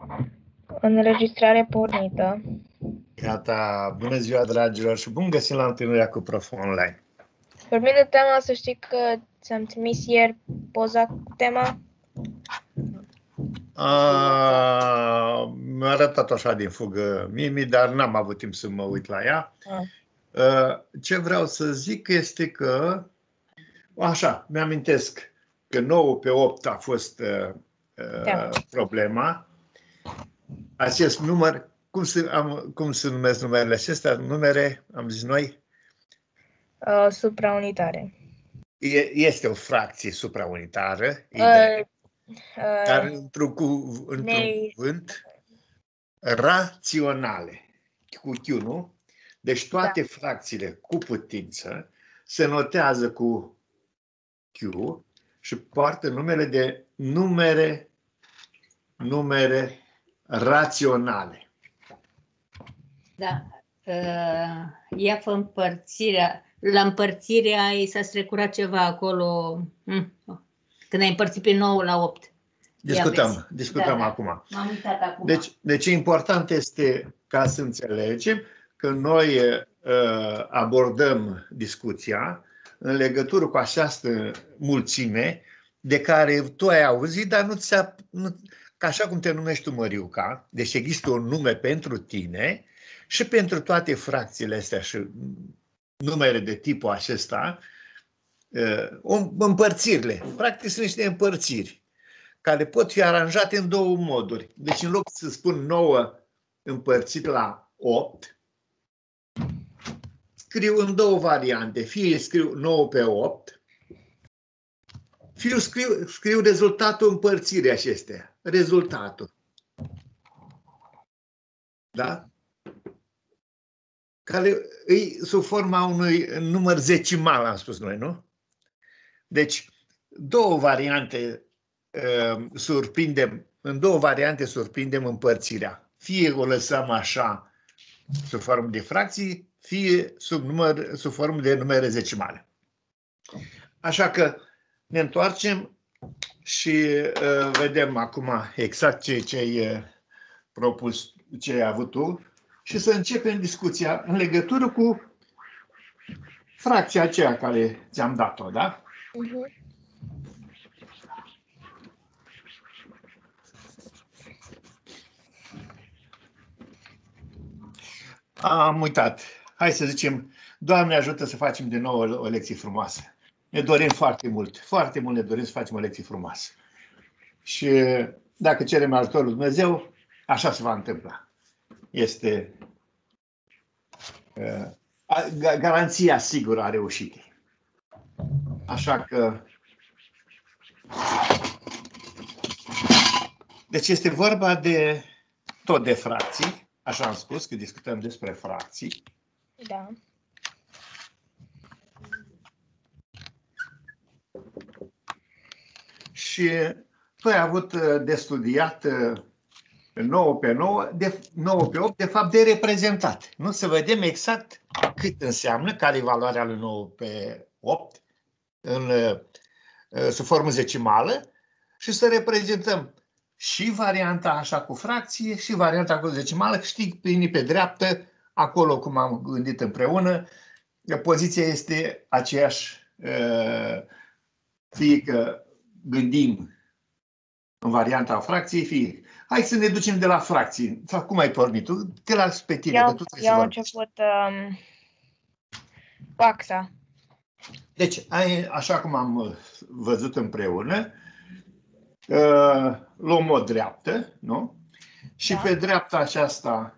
Înregistrare pornită. Gata, bună ziua dragilor și bun găsit la întâlnirea cu Prof Online. Vorbim de tema, să știi că ți-am trimis ieri poza cu tema. Mi-a arătat așa din fugă Mimi, dar n-am avut timp să mă uit la ea. Ce vreau să zic este că, așa, mi-amintesc că 9 pe 8 a fost problema. Acest număr, cum se numesc numerele acestea? Numere, am zis noi? Supraunitare. Este o fracție supraunitară, dar într-un cuvânt, raționale, cu Q, nu? Deci toate fracțiile cu putință se notează cu Q și poartă numele de numere raționale. Da. Ia fă împărțirea. La împărțirea i s-a strecurat ceva acolo. Când ai împărțit pe 9 la 8. Discutăm acum. M-am uitat acum. Deci important este ca să înțelegem că noi abordăm discuția în legătură cu această mulțime de care tu ai auzit, dar că așa cum te numești tu, Măriuca, deci există un nume pentru tine și pentru toate fracțiile astea și numere de tipul acesta, împărțirile. Practic sunt niște împărțiri care pot fi aranjate în două moduri. Deci în loc să spun 9 împărțit la 8, scriu în două variante. Fie scriu 9 pe 8, fie scriu rezultatul împărțirii acestea. Rezultatul. Da? Care e sub forma unui număr zecimal, am spus noi, nu? Deci, în două variante surprindem împărțirea. Fie o lăsăm așa, sub formă de fracții, fie sub formă de numere zecimale. Așa că ne întoarcem și vedem acum exact ce ai propus, ce ai avut tu și să începem discuția în legătură cu fracția aceea care ți-am dat-o, da? Am uitat. Hai să zicem, Doamne ajută să facem din nou o lecție frumoasă. Ne dorim foarte mult ne dorim să facem o lecție frumoasă. Și dacă cerem ajutorul lui Dumnezeu, așa se va întâmpla. Este garanția sigură a reușitei. Așa că deci este vorba de tot de fracții. Așa am spus că discutăm despre fracții. Da. Și tu ai avut de studiat 9 pe 9, 9 pe 8, de fapt de reprezentat. Nu? Să vedem exact cât înseamnă, care e valoarea lui 9 pe 8 sub formă zecimală și să reprezentăm și varianta așa cu fracție și varianta cu decimală. Știi, pe dreaptă, acolo cum am gândit împreună, poziția este aceeași, fie că gândim în varianta fracției, fie. Hai să ne ducem de la fracții. Cum ai pornit tu? Te las pe tine. Eu am început faxa. Deci, așa cum am văzut împreună, luăm o dreaptă, nu? Și pe dreapta aceasta,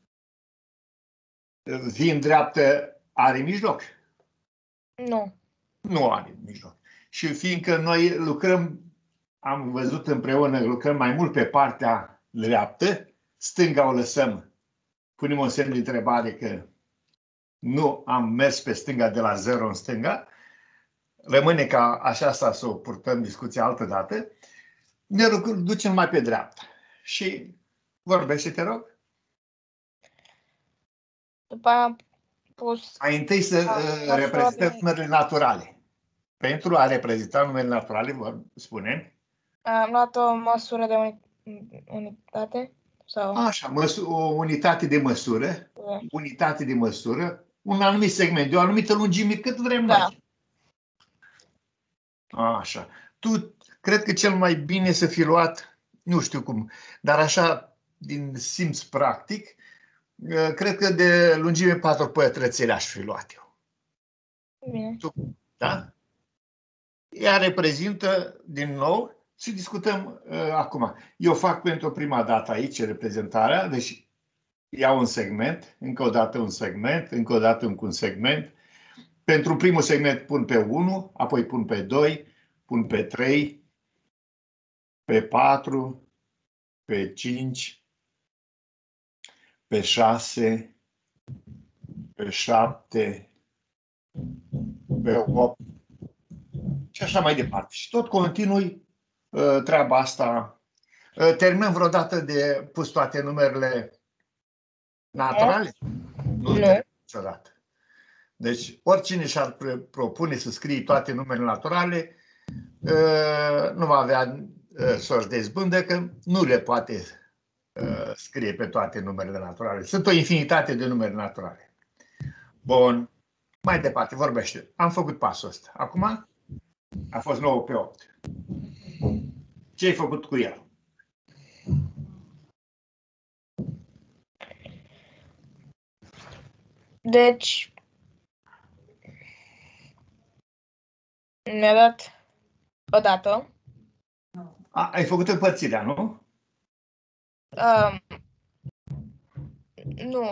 fiind dreaptă, are mijloc? Nu. Nu are mijloc. Și fiindcă noi lucrăm, am văzut împreună, lucrăm mai mult pe partea dreaptă, stânga o lăsăm, punem un semn de întrebare că nu am mers pe stânga de la 0 în stânga, rămâne ca așa să o purtăm discuția altă dată, ne ducem mai pe dreapta. Și vorbește, te rog. După aia am pus... Mai întâi să reprezentăm numerele naturale. Pentru a reprezenta numerele naturale, vă spunem. Am luat o măsură de unitate. Sau... Așa, o unitate de măsură, Da. unitate de măsură, un anumit segment, de o anumită lungime, cât vrem Da. noi. Așa. Tu cred că cel mai bine să fi luat, nu știu cum, dar așa, din simț practic, cred că de lungime 4 pătrățele aș fi luat eu. Bine. Da? Ea reprezintă, din nou, și discutăm acum. Eu fac pentru prima dată aici reprezentarea, deci iau un segment, încă o dată un segment, încă o dată un segment. Pentru primul segment pun pe 1, apoi pun pe 2, pun pe 3, pe 4, pe 5, pe 6, pe 7, pe 8 și așa mai departe. Și tot continui treaba asta. Terminăm vreodată de pus toate numerele naturale? Nu. Niciodată. Deci, oricine și-ar propune să scrie toate numerele naturale, nu va avea sorți de izbândă, că nu le poate scrie pe toate numerele naturale. Sunt o infinitate de numere naturale. Bun. Mai departe, vorbește. Am făcut pasul ăsta. Acum a fost 9 pe 8. Ce ai făcut cu el? Deci, mi-a dat o dată. Ai făcut împărțirea, nu? Nu,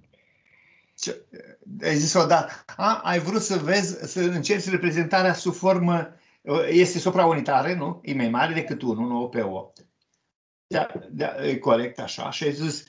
Ai zis odată. Ai vrut să vezi, să încerci reprezentarea sub formă, este supraunitară, nu? E mai mare decât 1, 9 pe 8. E corect așa. Și ai zis,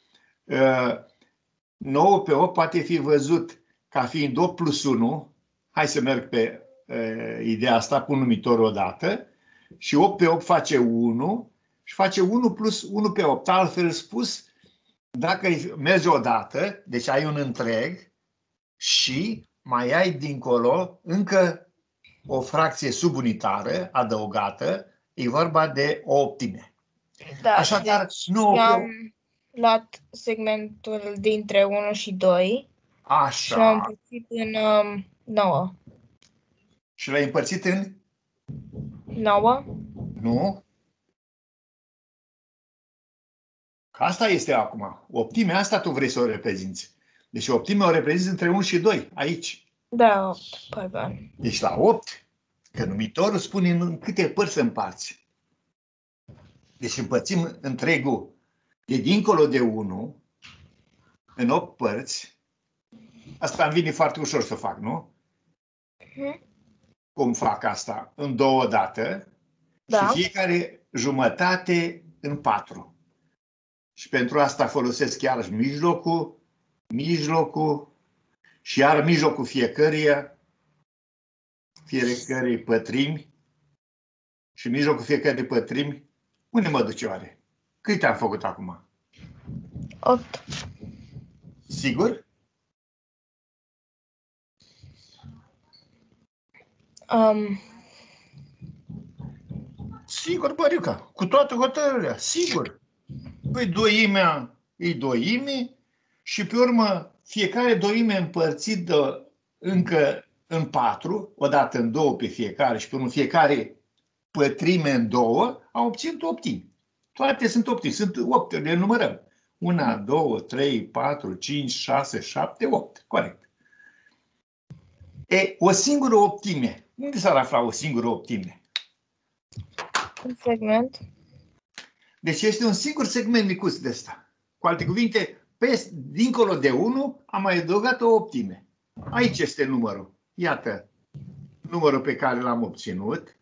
9 pe 8 poate fi văzut ca fiind 8 plus 1. Hai să merg pe ideea asta, pun numitorul odată. Și 8 pe 8 face 1 și face 1 plus 1 pe 8. Altfel spus, dacă mergi odată, deci ai un întreg și mai ai dincolo încă o fracție subunitară adăugată, e vorba de o optime. da, Așadar, deci 9 pe 8. am luat segmentul dintre 1 și 2 și l-am Așa. împărțit în 9. Și l-ai împărțit în? 9? Nu? Că asta este acum. Optimea asta tu vrei să o reprezinți. Deci optimea o reprezinți între 1 și 2, aici. Da, 8. Pardon. Deci la 8, că numitorul spune în câte părți să împarți. Deci împărțim întregul de dincolo de 1 în 8 părți. Asta îmi vine foarte ușor să fac, nu? Cum fac asta? În 2 odată. Da. Și fiecare jumătate în 4. Și pentru asta folosesc iarăși mijlocul și iar mijlocul fiecărei pătrimi și mijlocul fiecărei pătrimi. Unde mă duce oare? Câte am făcut acum? 8. Sigur? Sigur, Bărica, cu toată hotărârea, sigur. Păi doimea e doime și pe urmă fiecare doime împărțită încă în 4, odată în 2 pe fiecare și pe urmă fiecare pătrime în 2, a obținut optimi. Toate sunt optimi, sunt 8, le numărăm. 1, 2, 3, 4, 5, 6, 7, 8, corect. O singură optime. Unde s-ar afla o singură optime? Un segment. Deci este un singur segment micuț de ăsta. Cu alte cuvinte, dincolo de 1 am mai adăugat o optime. Aici este numărul. Iată numărul pe care l-am obținut.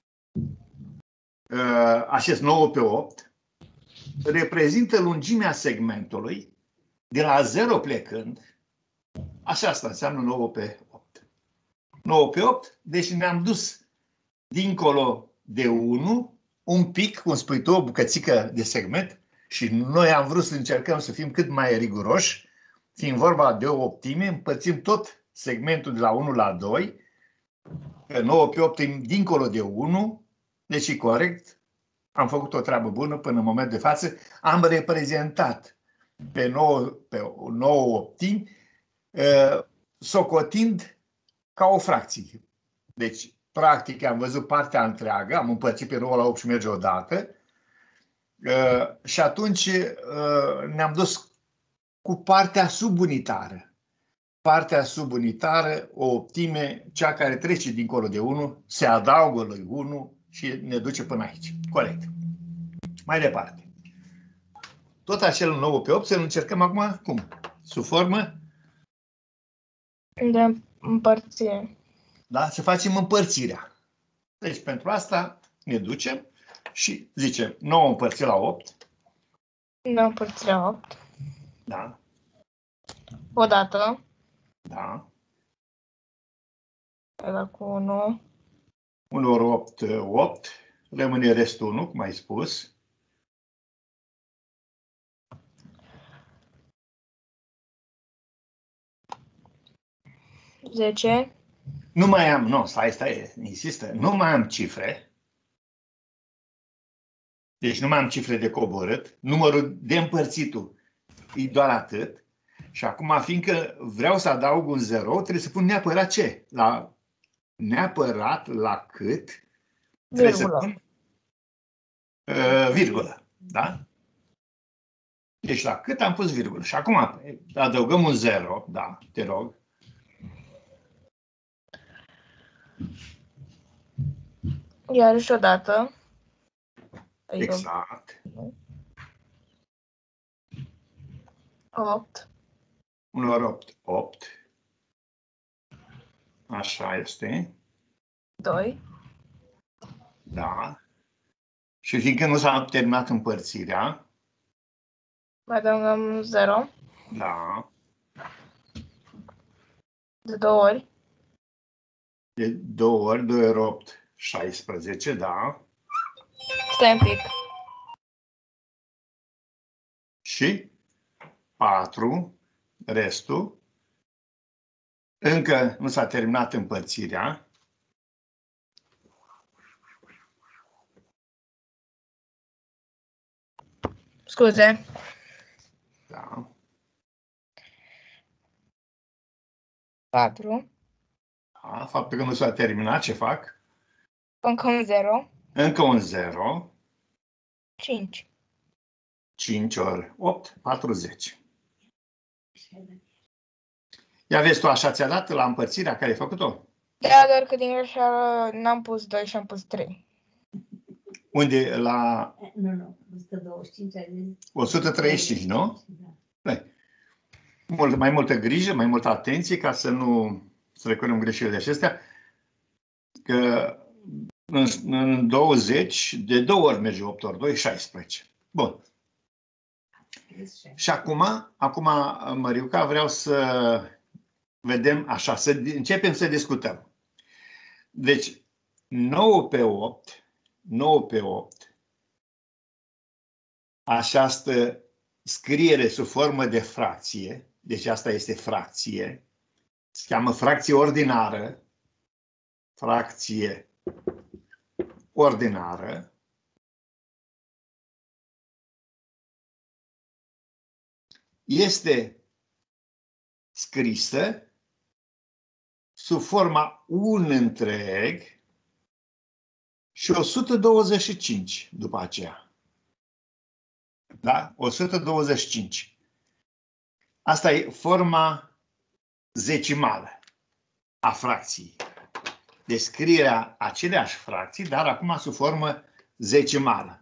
Acest 9 pe 8 reprezintă lungimea segmentului de la 0 plecând. Așa asta înseamnă 9 pe 8. 9 pe 8, deci ne-am dus dincolo de 1, un pic, cum spui tu, o bucățică de segment și noi am vrut să încercăm să fim cât mai riguroși, fiind vorba de o optime, împărțim tot segmentul de la 1 la 2, 9 pe 8 dincolo de 1, deci e corect, Am făcut o treabă bună până în momentul de față. Am reprezentat pe 9 optimi, socotind ca o fracție. Deci, practic, am văzut partea întreagă, am împărțit pe 9 la 8 și merge odată. Și atunci ne-am dus cu partea subunitară. Partea subunitară, o optime, cea care trece dincolo de 1, se adaugă lui 1 și ne duce până aici. Corect. Mai departe. Tot acel 9 pe 8 să-l încercăm acum, cum? Sub formă? De împărțire. Da? Să facem împărțirea. Deci pentru asta ne ducem și zicem 9 împărțit la 8. 9 împărțit la 8. Da. Odată. Da. Ăla cu 1. 1 ori 8, 8. Rămâne restul 1, cum ai spus. Zece. Nu mai am, nu, stai, insistă, nu mai am cifre. Deci nu mai am cifre de coborât. Numărul de împărțitul e doar atât. Și acum, fiindcă vreau să adaug un 0, trebuie să pun neapărat ce? Neapărat la cât? Trebuie să pun virgulă. Da? Deci la cât am pus virgulă. Și acum adăugăm un 0, da, te rog. Iarăși odată. Exact. 8. 1 ori 8, 8. Așa este. 2. Da. Și fiindcă nu s-a terminat împărțirea. Mai adăugăm 0. Da. De 2 ori. De 2 ori, 2 ori 8, 16, da. Stai un pic. Și 4, restul. Încă nu s-a terminat împărțirea. Scuze. Da. 4. Da. Faptul că nu s-a terminat, ce fac? Încă un 0. Încă un 0. 5. 5 ori 8, 40. Ia vezi tu, așa ți-a dat la împărțirea care ai făcut-o? Da, doar că din greșeală n-am pus 2 și am pus 3. Unde? La Nu, 125. 135, nu? Da. Mai multă grijă, mai multă atenție ca să nu recurgem greșelile acestea. Că în 20, de 2 ori merge 8 ori 2, 16. Bun. Și acum, Măriuca, vreau să vedem așa, să începem să discutăm. Deci, 9 pe 8, această scriere sub formă de fracție, deci asta este fracție, se cheamă fracție ordinară, este scrisă sub forma 1 întreg și 125 după aceea. Da? 125. Asta e forma zecimală a fracției. Descrierea aceleași fracții, dar acum sub formă zecimală.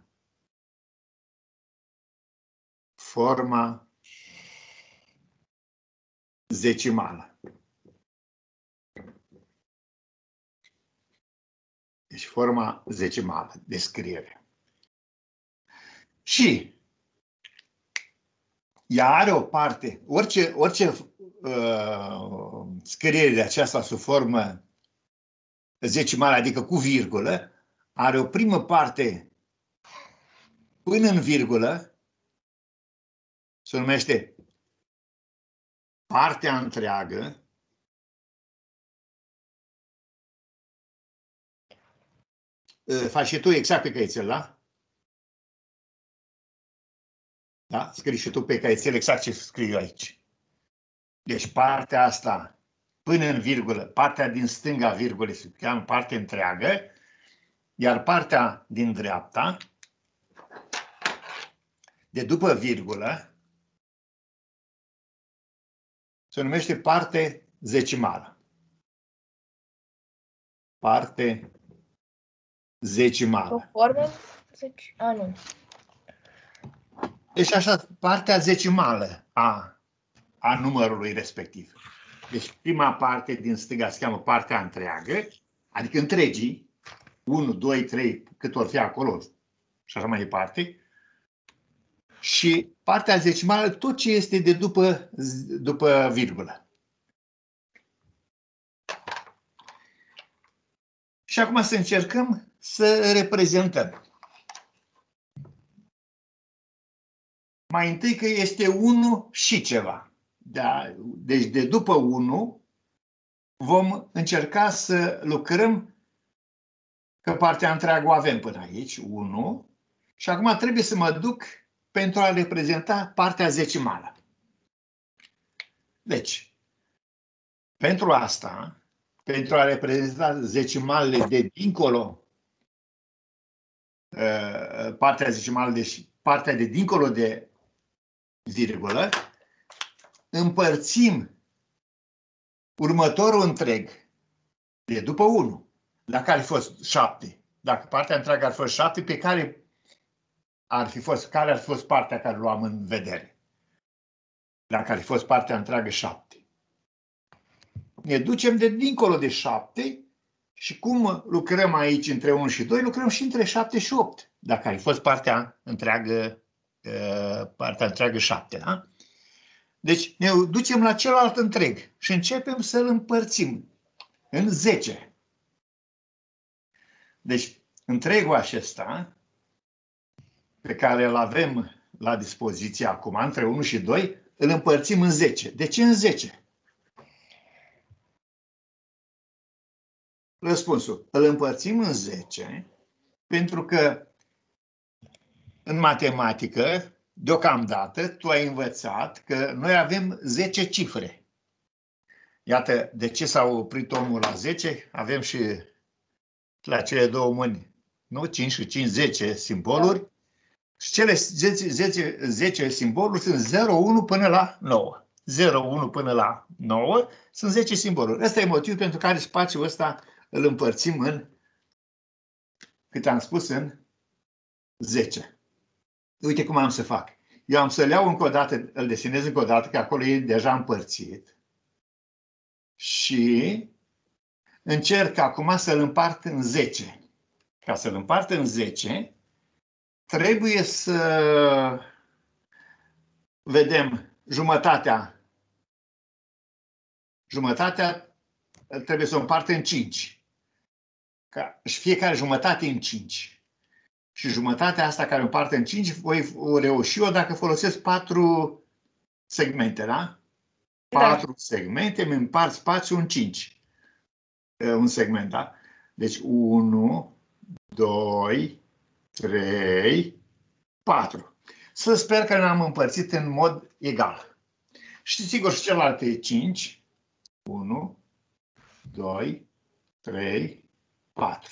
Forma zecimală. Deci forma zecimală, descriere. Și ea are o parte, orice scriere de aceasta sub formă zecimală, adică cu virgulă, are o primă parte până în virgulă, se numește partea întreagă, faci și tu exact pe căițel, da? Da? Scrii și tu pe caițel exact ce scriu aici. Deci partea asta, până în virgulă, partea din stânga virgulei se cheamă parte întreagă, iar partea din dreapta, de după virgulă, se numește parte zecimală. Parte zecimală. O formă? Nu. Deci așa, partea zecimală a numărului respectiv. Deci prima parte din stânga se cheamă partea întreagă, adică întregii, 1, 2, 3, cât or fi acolo și așa mai departe. Și partea zecimală, tot ce este de după virgulă. Și acum să încercăm să reprezentăm. Mai întâi că este 1 și ceva. Da? Deci de după 1 vom încerca să lucrăm, că partea întreagă o avem până aici, 1. Și acum trebuie să mă duc pentru a reprezenta partea zecimală. Deci, pentru asta, pentru a reprezenta zecimalele de dincolo, partea zecimală, deci partea de dincolo de virgulă, împărțim următorul întreg de după 1, dacă ar fi fost 7. Dacă partea întreagă ar fi fost 7, pe care ar fi fost partea care luam în vedere? Dacă ar fi fost partea întreagă 7. Ne ducem de dincolo de 7 și cum lucrăm aici între 1 și 2, lucrăm și între 7 și 8. Dacă ar fi fost partea întreagă 7, da? Deci ne ducem la celălalt întreg și începem să-l împărțim în 10. Deci întregul acesta pe care îl avem la dispoziție acum, între 1 și 2, îl împărțim în 10. De ce în 10? Răspunsul. Îl împărțim în 10 pentru că în matematică, deocamdată, tu ai învățat că noi avem 10 cifre. Iată de ce s-a oprit omul la 10. Avem și la cele două mâini, nu? 5 și 5, 10 simboluri. Și cele 10 simboluri sunt 0, 1 până la 9. 0, 1 până la 9 sunt 10 simboluri. Ăsta e motivul pentru care spațiul ăsta îl împărțim în, cât am spus, în 10. Uite cum am să fac. Eu am să-l iau încă o dată, îl desenez încă o dată, că acolo e deja împărțit. Și încerc acum să-l împart în 10. Ca să-l împart în 10, trebuie să vedem jumătatea. Jumătatea trebuie să o împart în 5. Și fiecare jumătate în 5. Și jumătatea asta care o împart în 5, voi o reuși-o dacă folosesc 4 segmente, da? 4 segmente, îmi împart spațiul în 5. Un segment, da? Deci 1, 2, 3, 4. Să sper că ne-am împărțit în mod egal. Și sigur și celălalt e 5. 1, 2, 3, 4.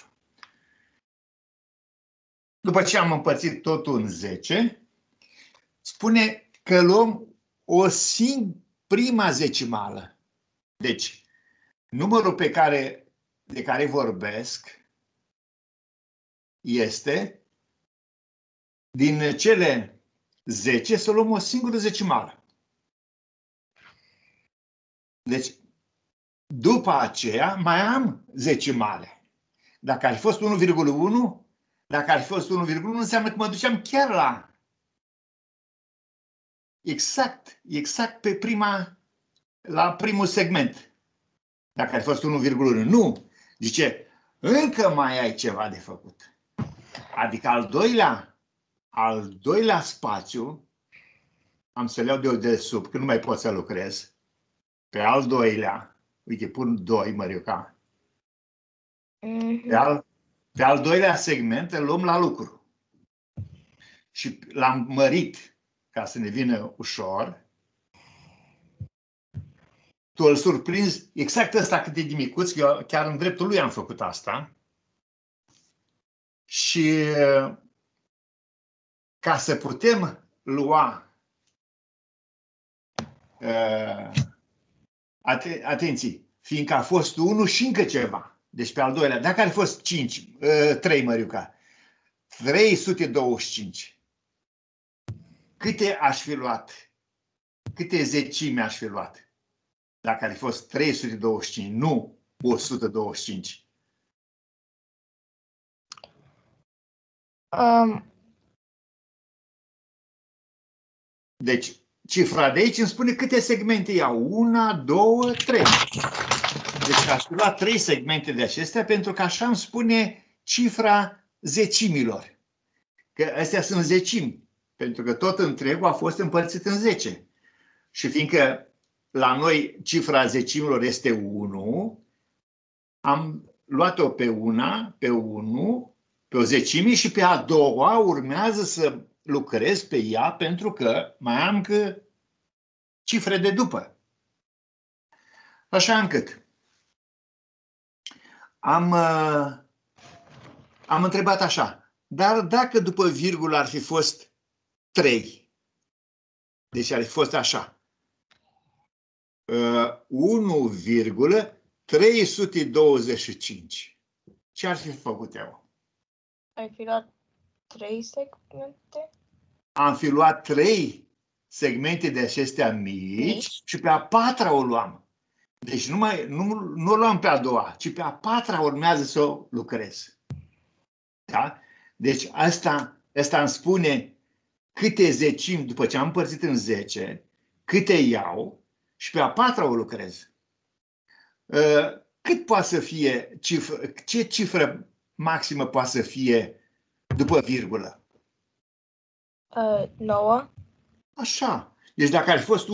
După ce am împărțit totul în 10, spune că luăm prima zecimală. Deci, numărul de care vorbesc este din cele 10 să luăm o singură zecimală. Deci, după aceea mai am zecimale. Dacă ar fi fost 1,1, dacă ar fi fost 1,1, înseamnă că mă duceam chiar la exact pe la primul segment. Dacă ar fi fost 1,1. Nu! Zice, încă mai ai ceva de făcut. Adică al doilea spațiu, am să-l iau de sub, că nu mai pot să lucrez. Pe al doilea, uite, pun 2, Mărioca. Pe al doilea segment îl luăm la lucru. Și l-am mărit ca să ne vină ușor, tu îl surprinzi exact ăsta cât e de micuț, eu chiar în dreptul lui am făcut asta. Și ca să putem lua, atenție, fiindcă a fost 1 și încă ceva, deci pe al doilea, dacă ar fi fost 3, Măriuca, 325, câte aș fi luat? Câte zecime aș fi luat? Dacă ar fi fost 325, nu 125. Deci, cifra de aici îmi spune câte segmente iau. 1, 2, 3. Deci aș fi luat 3 segmente de acestea pentru că așa îmi spune cifra zecimilor. Că astea sunt zecimi. Pentru că tot întregul a fost împărțit în 10. Și fiindcă la noi cifra zecimilor este 1, am luat-o pe una, pe 1, pe o zecime și pe a doua urmează să lucrez pe ea pentru că mai am că cifre de după. Așa încât am întrebat așa, dar dacă după virgulă ar fi fost 3, deci ar fi fost așa, 1,325, ce ar fi făcut eu? Ai fi luat 3 segmente? Am fi luat 3 segmente de acestea mici și pe a patra o luam. Deci nu o luam pe a doua, ci pe a patra urmează să o lucrez. Da? Deci asta îmi spune câte zecimi, după ce am împărțit în 10, câte iau și pe a patra o lucrez. Cât poate să fie ce cifră maximă poate să fie după virgulă? 9. Așa. Deci dacă ar fi fost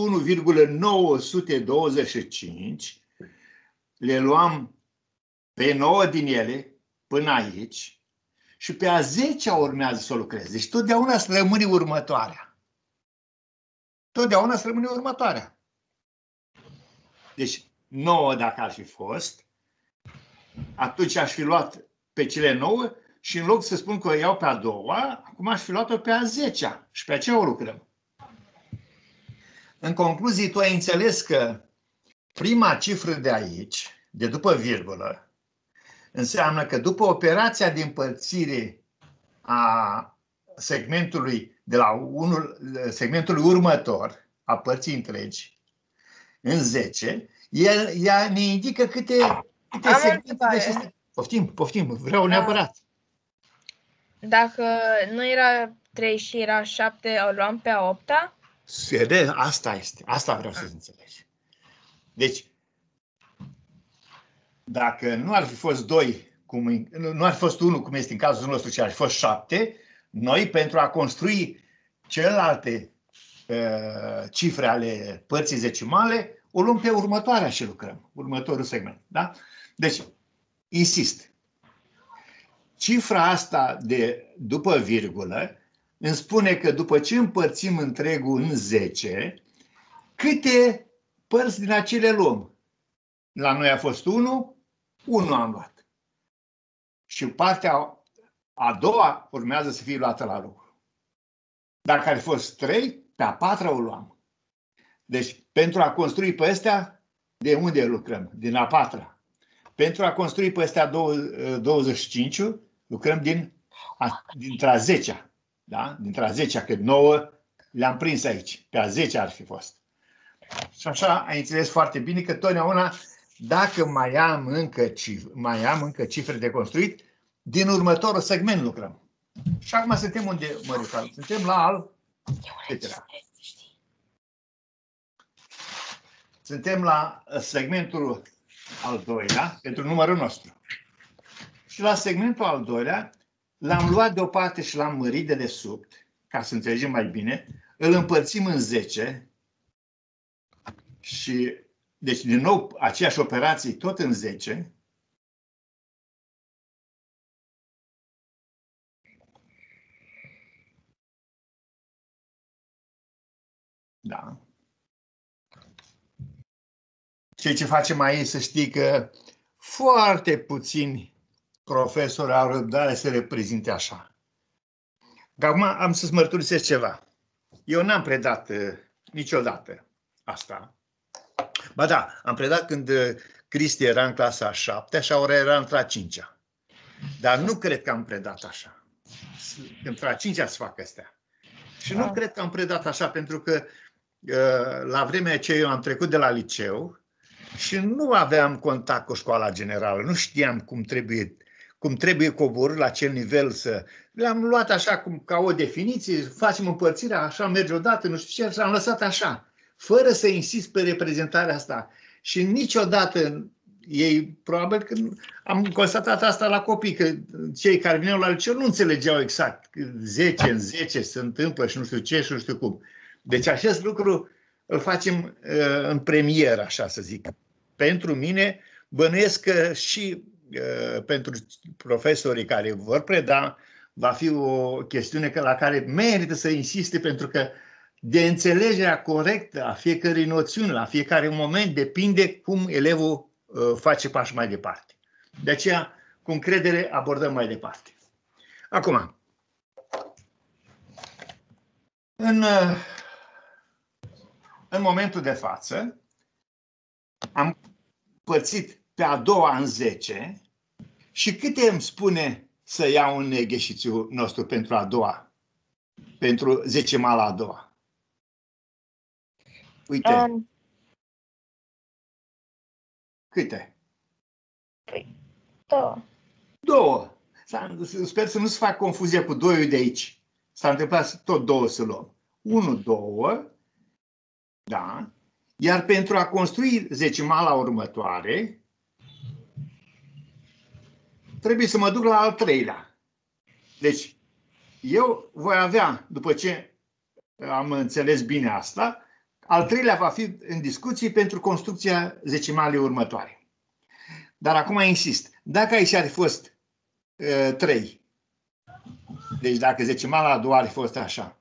1,925, le luam pe 9 din ele până aici și pe a 10-a urmează să o lucrez. Deci totdeauna să rămâne următoarea. Totdeauna să rămâne următoarea. Deci 9 dacă ar fi fost, atunci aș fi luat pe cele 9 și în loc să spun că o iau pe a doua, acum aș fi luat-o pe a 10-a și pe aceea o lucrăm. În concluzie, tu ai înțeles că prima cifră de aici, de după virgulă, înseamnă că după operația de împărțire a segmentului de la segmentului următor, a părții întregi, în 10, ea ne indică câte segmente de acestea. Poftim, vreau neapărat. Dacă nu era 3 și era 7, o luam pe a 8-a? Asta este. Asta vreau să înțelegi. Deci, dacă nu ar fi fost 2, nu ar fi fost 1, cum este în cazul nostru, ci ar fi fost 7, noi, pentru a construi celelalte cifre ale părții zecimale, o luăm pe următoarea și lucrăm. Următorul segment. Da? Deci, insist. Cifra asta de după virgulă îmi spune că după ce împărțim întregul în 10, câte părți din acele luăm? La noi a fost 1, 1 am luat. Și partea a doua urmează să fie luată la lucru. Dacă ar fi fost 3, pe a patra o luam. Deci, pentru a construi pe astea, de unde lucrăm? Din a patra. Pentru a construi pe astea 25, lucrăm dintre a 10-a. Da? Dintre a 10-a, că 9 le-am prins aici. Pe a 10 ar fi fost. Și așa ai înțeles foarte bine că totdeauna, dacă mai am încă cifre de construit, din următorul segment lucrăm. Și acum suntem unde, Măriuca? Suntem la al... Suntem la segmentul al doilea, pentru numărul nostru. Și la segmentul al doilea, l-am luat deoparte și l-am mărit de desubt, ca să înțelegem mai bine, îl împărțim în 10 și, deci, din nou, aceeași operație tot în 10. Da. Ceea ce facem aici, să știi că foarte puțini profesori au răbdare să reprezinte așa. Dar acum am să-ți mărturisesc ceva. Eu n-am predat niciodată asta. Ba da, am predat când Cristi era în clasa a 7-a și Aurel era într-a 5-a. Dar nu cred că am predat așa. Într-a 5-a să fac astea. Și nu cred că am predat așa, pentru că la vremea aceea eu am trecut de la liceu și nu aveam contact cu școala generală. Nu știam cum trebuie coborât la acel nivel să... Le-am luat așa ca o definiție, facem împărțirea, așa merge odată, nu știu ce, și am lăsat așa, fără să insist pe reprezentarea asta. Și niciodată ei, probabil că am constatat asta la copii, că cei care vineau la liceu nu înțelegeau exact 10 în 10 se întâmplă și nu știu ce și nu știu cum. Deci acest lucru îl facem în premieră, așa să zic. Pentru mine, bănuiesc că și pentru profesorii care vor preda, va fi o chestiune la care merită să insiste, pentru că de înțelegerea corectă a fiecărei noțiuni, la fiecare moment, depinde cum elevul face pași mai departe. De aceea, cu încredere, abordăm mai departe. Acum, în momentul de față, am părțit pe a doua în 10 și câte îmi spune să iau un exercițiu nostru pentru a doua, pentru zecimala a doua? Uite. Câte? Două. Sper să nu-ți fac confuzia cu 2 de aici. S-a întâmplat tot 2 să luăm. 1, 2, da. Iar pentru a construi zecimala următoare, trebuie să mă duc la al 3-lea. Deci, eu voi avea, după ce am înțeles bine asta, al 3-lea va fi în discuție pentru construcția zecimalei următoare. Dar acum insist. Dacă aici ar fi fost 3, deci dacă zecimala a doua ar fi fost așa,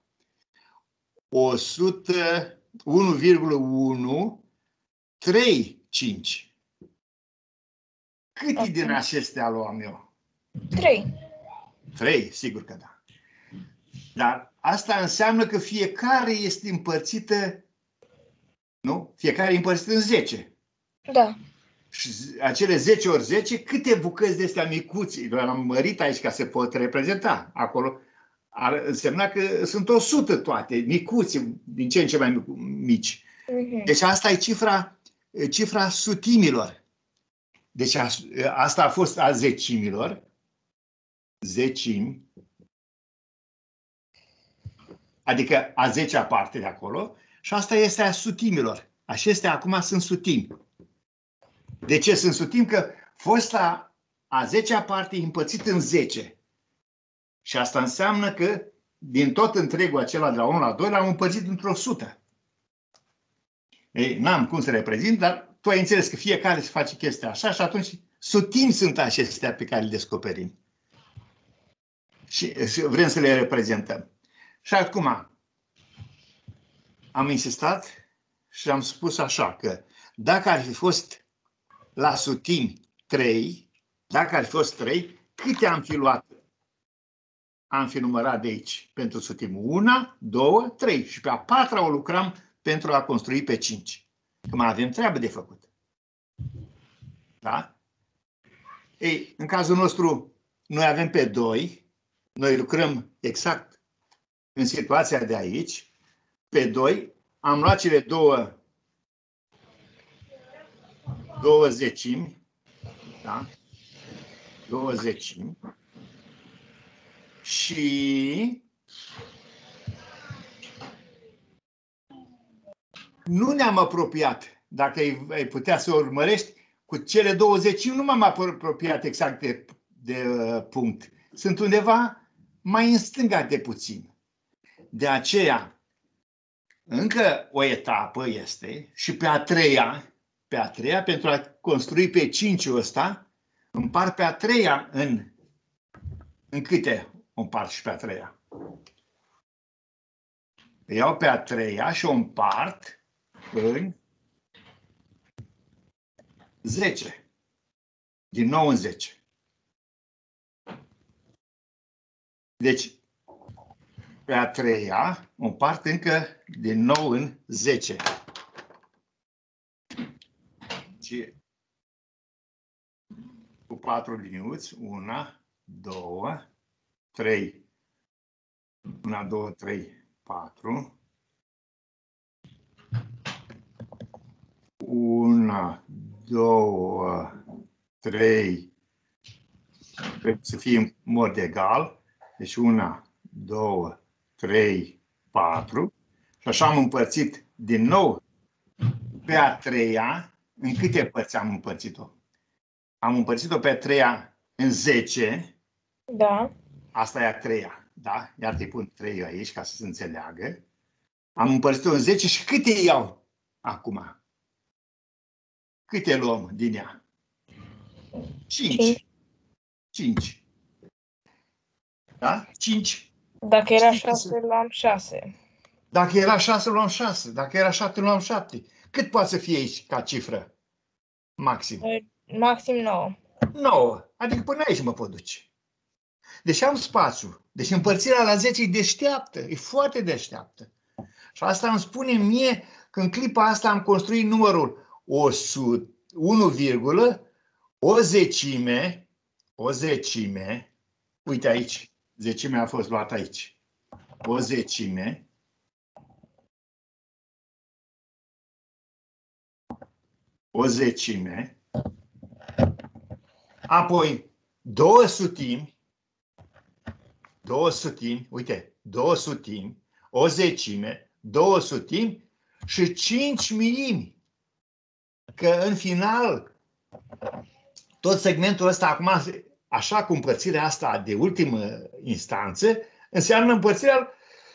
1,135. Câte din acestea luam eu? 3. 3, sigur că da. Dar asta înseamnă că fiecare este împărțită, nu? Fiecare e împărțită în 10. Da. Și acele 10 ori 10, câte bucăți de astea micuți? L-am mărit aici ca să pot reprezenta. Acolo ar însemna că sunt 100 toate, micuți, din ce în ce mai mici. Deci asta e cifra sutimilor. Deci asta a fost a zecimilor. Zecimi. Adică a 10-a parte de acolo. Și asta este a sutimilor. Acestea acum sunt sutimi. De ce sunt sutimi? Că fosta a 10-a parte e împărțit în 10. Și asta înseamnă că din tot întregul acela de la 1 la 2 l-am împărțit într-o 100. Ei, n-am cum să reprezint, dar tu ai înțeles că fiecare se face chestia așa și atunci sutimi sunt acestea pe care le descoperim. Și vrem să le reprezentăm. Și acum am insistat și am spus așa că dacă ar fi fost la sutimi 3, dacă ar fi fost 3, câte am fi luat? Am fi numărat de aici pentru sutimi 1, 2, 3 și pe a 4-a o lucram pentru a construi pe 5. Că mai avem treabă de făcut. Da? Ei, în cazul nostru, noi avem pe 2, noi lucrăm exact în situația de aici, pe 2, am luat cele două zecimi, da? 2 zecimi și nu ne-am apropiat, dacă ai putea să urmărești, cu cele 2 zecimi nu m-am apropiat exact de punct. Sunt undeva mai în stânga de puțin. De aceea, încă o etapă este și pe a treia, pentru a construi pe 5-ul ăsta, împart pe a treia în câte împart și pe a treia? Iau pe a treia și o împart în 10. Din nou în 10. Deci, pe a treia o împart încă din nou în 10. Și cu 4 liniuți, 1, 2, 3. 1, 2, 3, 4. 1, 2, 3. Trebuie să fie în mod egal. Deci 1, 2, 3, 4. Și așa am împărțit din nou pe a treia. În câte părți am împărțit-o? Am împărțit-o pe a treia în 10. Da. Asta e a treia. Da? Iar te pun 3 aici ca să se înțeleagă. Am împărțit-o în 10 și câte iau acum? Câte luăm din ea? 5. 5. Da? 5. Dacă era 6, luam 6. Dacă era 6, luam 6. Dacă era 7, luam 7. Cât poate să fie aici ca cifră? Maxim. Maxim 9. 9. Adică până aici mă pot duce. Deci am spațiu. Deci împărțirea la 10 e deșteaptă. E foarte deșteaptă. Și asta îmi spune mie că în clipa asta am construit numărul 1, o zecime, uite aici, zecimea a fost luată aici, o zecime, apoi 2 sutimi, uite, 2 sutimi, o zecime, 2 sutimi și 5 milimi. Că în final, tot segmentul ăsta acum, așa cu împărțirea asta de ultimă instanță, înseamnă împărțirea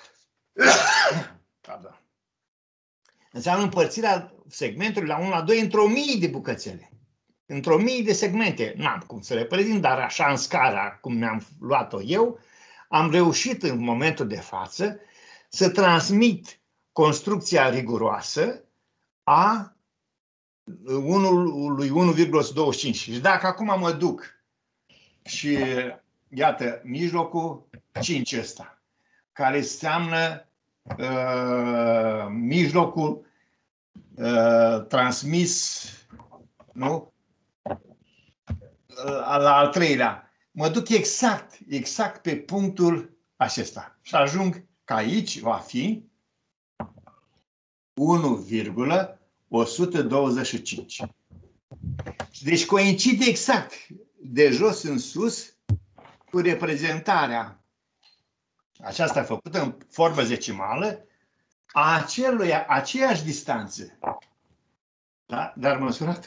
înseamnă împărțirea segmentului la 1 la 2 într-o mie de bucățele. Într-o mie de segmente. N-am cum să le prezint, dar așa în scara cum mi-am luat-o eu, am reușit în momentul de față să transmit construcția riguroasă a lui 1,25. Și dacă acum mă duc și iată mijlocul 5 ăsta, care înseamnă mijlocul transmis, nu? La al treilea. Mă duc exact pe punctul acesta și ajung că aici va fi 1,125. Deci coincide exact de jos în sus cu reprezentarea aceasta făcută în formă decimală a aceeași distanță. Da? Dar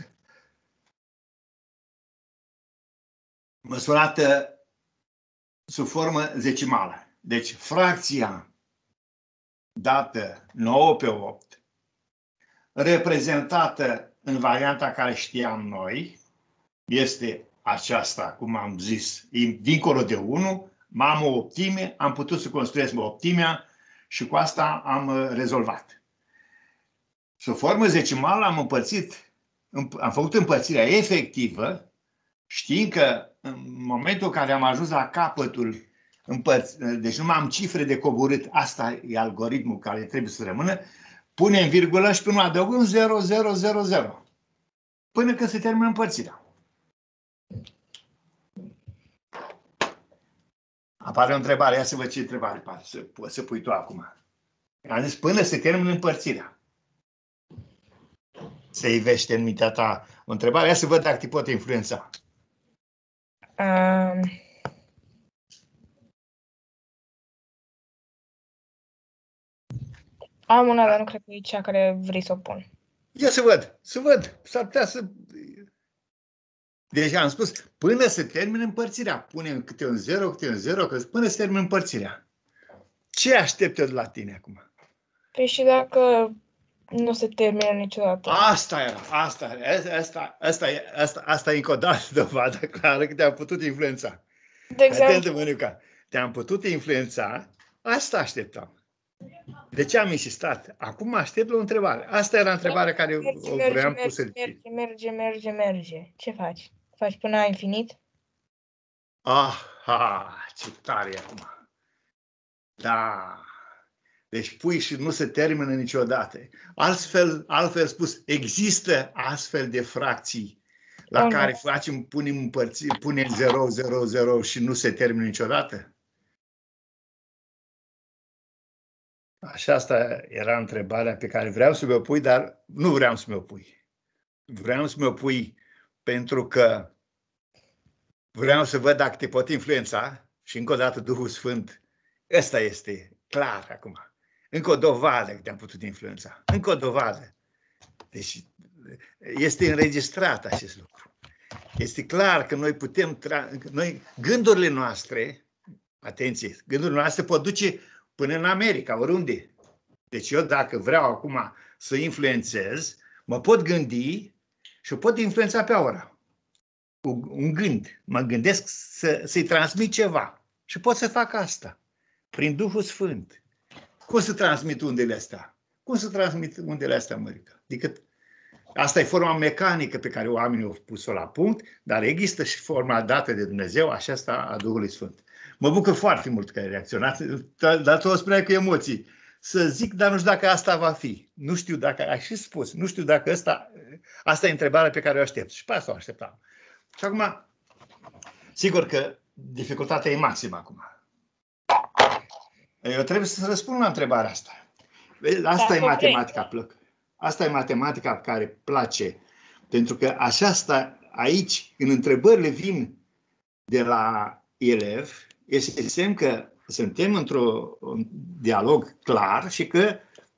măsurată sub formă decimală. Deci fracția dată 9 pe 8, reprezentată în varianta care știam noi, este aceasta, cum am zis, dincolo de 1, am o optime, am putut să construiesc optimea și cu asta am rezolvat. Sub formă decimală am făcut împărțirea efectivă, știind că în momentul în care am ajuns la capătul deci nu mai am cifre de coborât, asta e algoritmul care trebuie să rămână, punem virgulă și până adăugăm 0, 0, 0, 0. Până când se termină împărțirea. Apare o întrebare, ia să văd ce întrebare pare, poți să pui tu acum. Am zis până se termină împărțirea. Se ivește în mintea ta o întrebare, ia să văd dacă te pot influența. Am una, dar nu cred că e cea care vrei să o pun. Ia să văd, s-ar putea să... Deci am spus, până se termină împărțirea. Punem câte un 0, până se termină împărțirea. Ce aștept eu de la tine acum? Păi și dacă nu se termină niciodată? Asta e încă o dată dovadă clară că te-am putut influența. De exemplu, Atentă, Mănuca, te-am putut influența, asta așteptam. De ce am insistat? Acum aștept la o întrebare. Asta era întrebarea care o vreau să merge. Ce faci? Faci până la infinit? Aha, ce tare e acum. Da. Deci pui și nu se termină niciodată. Altfel spus, există astfel de fracții la care punem 0, 0, 0 și nu se termină niciodată? Așa, asta era întrebarea pe care vreau să mi-o pui, dar nu vreau să mi-o pui. Vreau să mi-o pui pentru că vreau să văd dacă te pot influența și încă o dată Duhul Sfânt, ăsta este clar acum. Încă o dovadă că te-am putut influența. Încă o dovadă. Deci este înregistrat acest lucru. Este clar că noi putem, gândurile noastre, atenție, gândurile noastre pot duce până în America, oriunde. Deci eu dacă vreau acum să influențez, mă pot gândi și o pot influența pe aura. Cu un gând. Mă gândesc să-i transmit ceva. Și pot să fac asta. Prin Duhul Sfânt. Cum să transmit undele astea? Cum să transmit undele astea, Mărica? Adică, asta e forma mecanică pe care oamenii au pus-o la punct, dar există și forma dată de Dumnezeu, aceasta a Duhului Sfânt. Mă bucur foarte mult că ai reacționat, dar tu o spuneai cu emoții. Să zic, dar nu știu dacă asta va fi. Nu știu dacă, ai și spus, nu știu dacă asta e întrebarea pe care o aștept. Și pe asta o așteptam. Și acum, sigur că dificultatea e maximă acum. Eu trebuie să răspund la întrebarea asta. Asta e matematica plăcă. Asta e matematica care place. Pentru că aceasta aici, în întrebările vin de la elev, este semn că suntem într-un dialog clar și că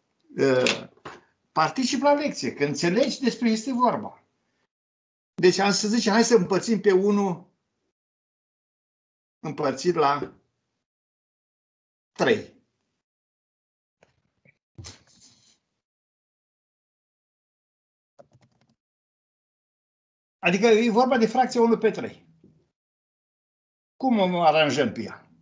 particip la lecție, că înțelegi despre ce este vorba. Deci am să zice, hai să împărțim pe 1 împărțit la 3. Adică e vorba de fracție 1 pe 3. Cum o aranjăm pe ea?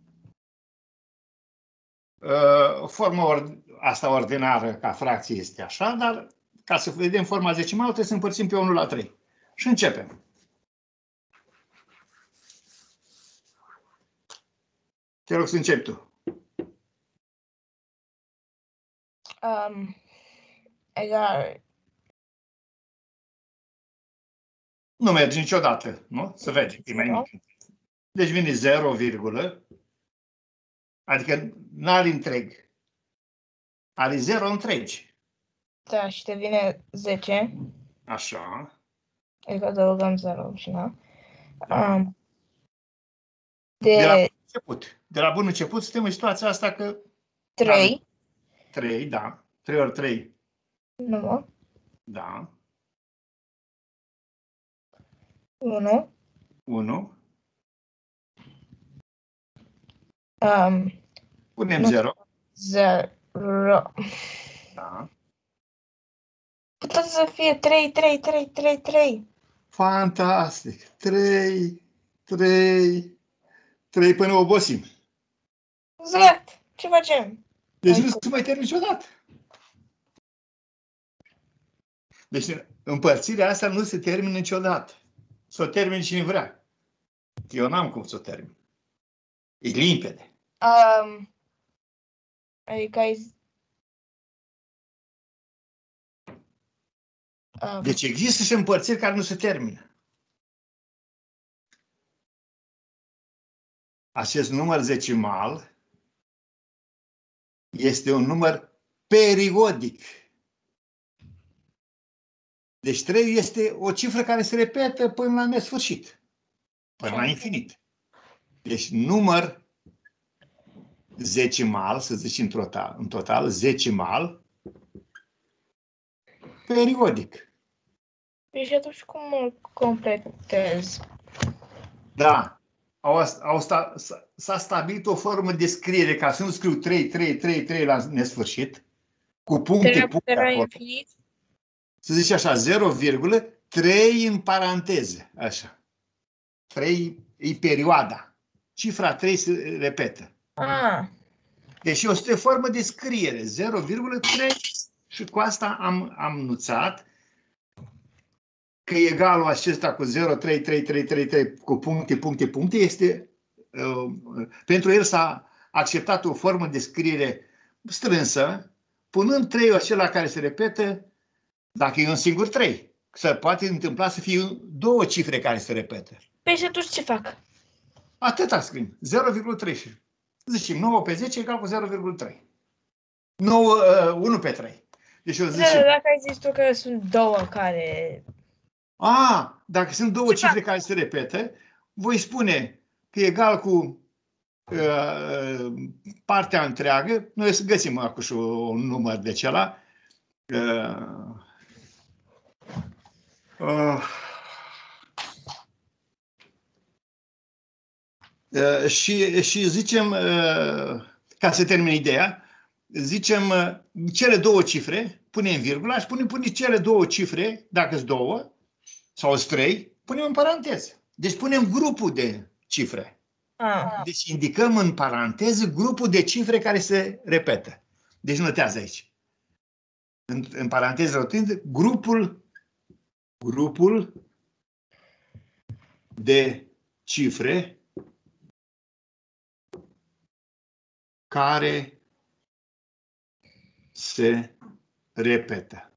Forma asta ordinară ca fracție este așa, dar ca să vedem forma decimală trebuie să împărțim pe 1 la 3. Și începem. Te rog să începi tu. Egal. Nu merge niciodată, nu? Să vedem. E mai mic. Deci vine 0, adică n-are întreg. Are 0 întregi. Da, și te vine 10. Așa. Adică adăugăm 0 și na. De la bun început. De la bun început suntem în situația asta că... 3. 3, da. 3 ori 3. Nu. Da. 1. 1. Punem 0. 0. Da. Putea să fie 3, 3, 3, 3, 3. Fantastic. 3, 3, 3 până obosim. Exact. Ce facem? Deci nu se mai termin niciodată. Deci împărțirea asta nu se termină niciodată. S-o termin cine vrea. Eu n-am cum să o termin. E limpede. Adică ai... Deci există și împărțiri care nu se termină. Acest număr decimal este un număr periodic. Deci 3 este o cifră care se repetă până la nesfârșit. Până la infinit. Deci număr decimal, să zicem în total, decimal, periodic. Și atunci cum îl completez? Da. S-a stabilit o formă de scriere ca să nu scriu 3, 3, 3, 3 la nesfârșit, cu puncte acolo. Infinit? Să zice așa, 0,3 în paranteză, așa. 3 e perioada. Cifra 3 se repetă. Deci este o formă de scriere, 0,3 și cu asta am nuțat că egalul acesta cu 0,3333 cu puncte, este, pentru el s-a acceptat o formă de scriere strânsă, punând 3-ul acela care se repetă, dacă e un singur 3. Se poate întâmpla să fie 2 cifre care se repetă. Păi și atunci ce fac? Atâta scrim, 0,3. Zicem 9 pe 10 egal cu 0,3. 1 pe 3. Deci eu zic. Dacă ai zis tu că sunt 2 care... Dacă sunt 2 cifre care se repetă, voi spune că e egal cu partea întreagă. Noi o să găsim acum și un număr de cela. Și zicem, ca să termin ideea, zicem cele 2 cifre, punem virgula și punem cele 2 cifre, dacă sunt 2 sau sunt 3, punem în paranteză. Deci punem grupul de cifre. Deci indicăm în paranteză grupul de cifre care se repetă. Deci notează aici. În paranteză rotundă, grupul de cifre care se repetă.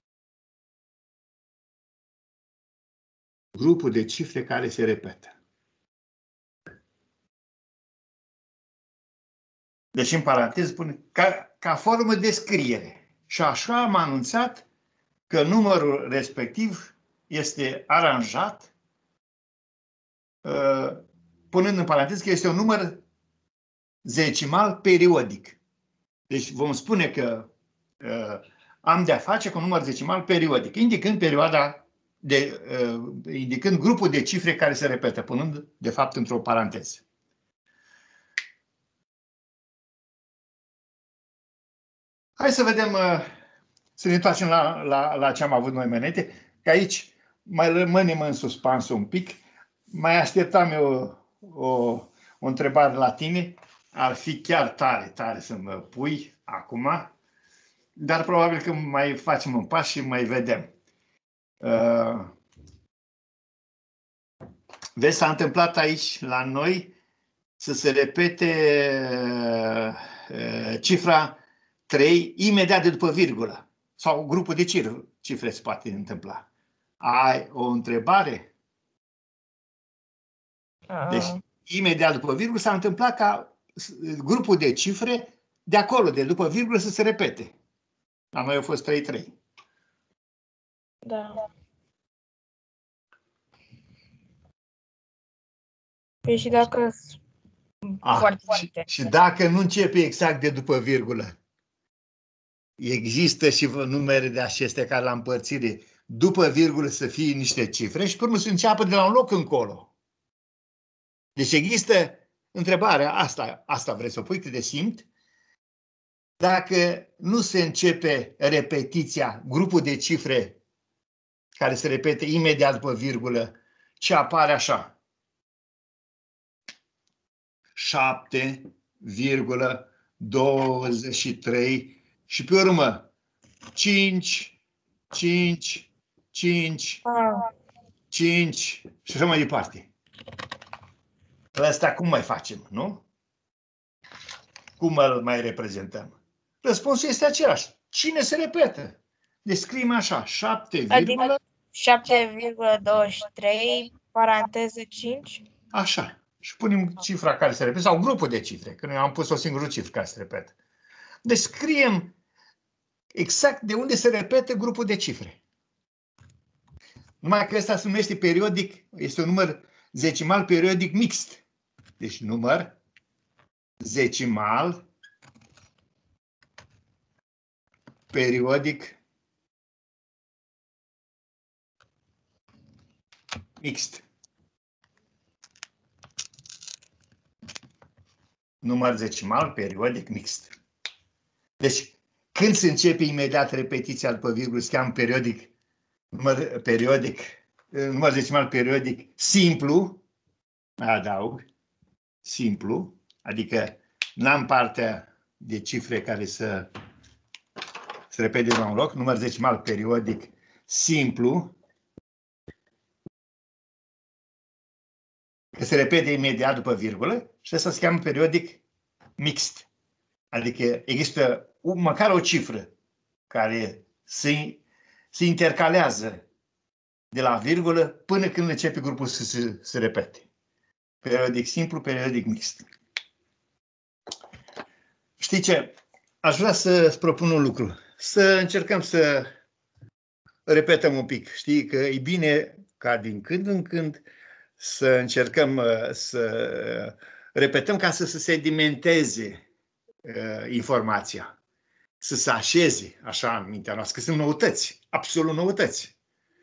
Grupul de cifre care se repetă. Deci în paranteză spune ca formă de scriere. Și așa am anunțat că numărul respectiv este aranjat, punând în paranteză că este un număr decimal periodic. Deci vom spune că am de-a face cu un număr decimal periodic, indicând perioada indicând grupul de cifre care se repetă, punând de fapt într-o paranteză. Hai să vedem, să ne întoarcem la ce am avut noi înainte, că aici mai rămânem în suspans un pic. Mai așteptam eu o întrebare la tine. Ar fi chiar tare să mă pui acum, dar probabil că mai facem un pas și mai vedem. Vezi, s-a întâmplat aici la noi să se repete cifra 3 imediat de după virgulă. Sau grupul de cifre se poate întâmpla. Ai o întrebare? Deci, imediat după virgulă s-a întâmplat ca grupul de cifre de acolo, de după virgulă, să se repete. La noi a fost 3-3. Da. Păi și dacă... Și dacă nu începe exact de după virgulă, există și numere de acestea care la împărțire, după virgulă să fie niște cifre și pe urmă să înceapă de la un loc încolo. Deci există întrebarea, asta vrei să o pui, cât de simt, dacă nu se începe repetiția, grupul de cifre care se repete imediat după virgulă, ce apare așa. 7,23 și pe urmă 5 și așa mai departe. Ăsta cum mai facem, nu? Cum îl mai reprezentăm? Răspunsul este același. Cine se repetă? Deci scriem așa, 7, adică 7,23, paranteză 5. Așa. Și punem cifra care se repetă, sau grupul de cifre, că noi am pus o singură cifră care se repetă. Deci scriem exact de unde se repetă grupul de cifre. Numai că ăsta se numește periodic, este un număr decimal periodic mixt. Deci număr decimal periodic mixt. Număr decimal periodic mixt. Deci, când se începe imediat repetiția după virgulă, se cheamă periodic, număr decimal periodic simplu, adaug, simplu, adică n-am partea de cifre care să se repete la un loc, număr decimal periodic simplu, că se repete imediat după virgulă și asta se cheamă periodic mixt. Adică există măcar o cifră care se intercalează de la virgulă până când începe grupul să se repete. Periodic simplu, periodic mixt. Știi ce? Aș vrea să-ți propun un lucru. Să încercăm să repetăm un pic. Știi că e bine ca din când în când să încercăm să repetăm ca să se sedimenteze informația. Să se așeze așa în mintea noastră, că sunt noutăți, absolut noutăți.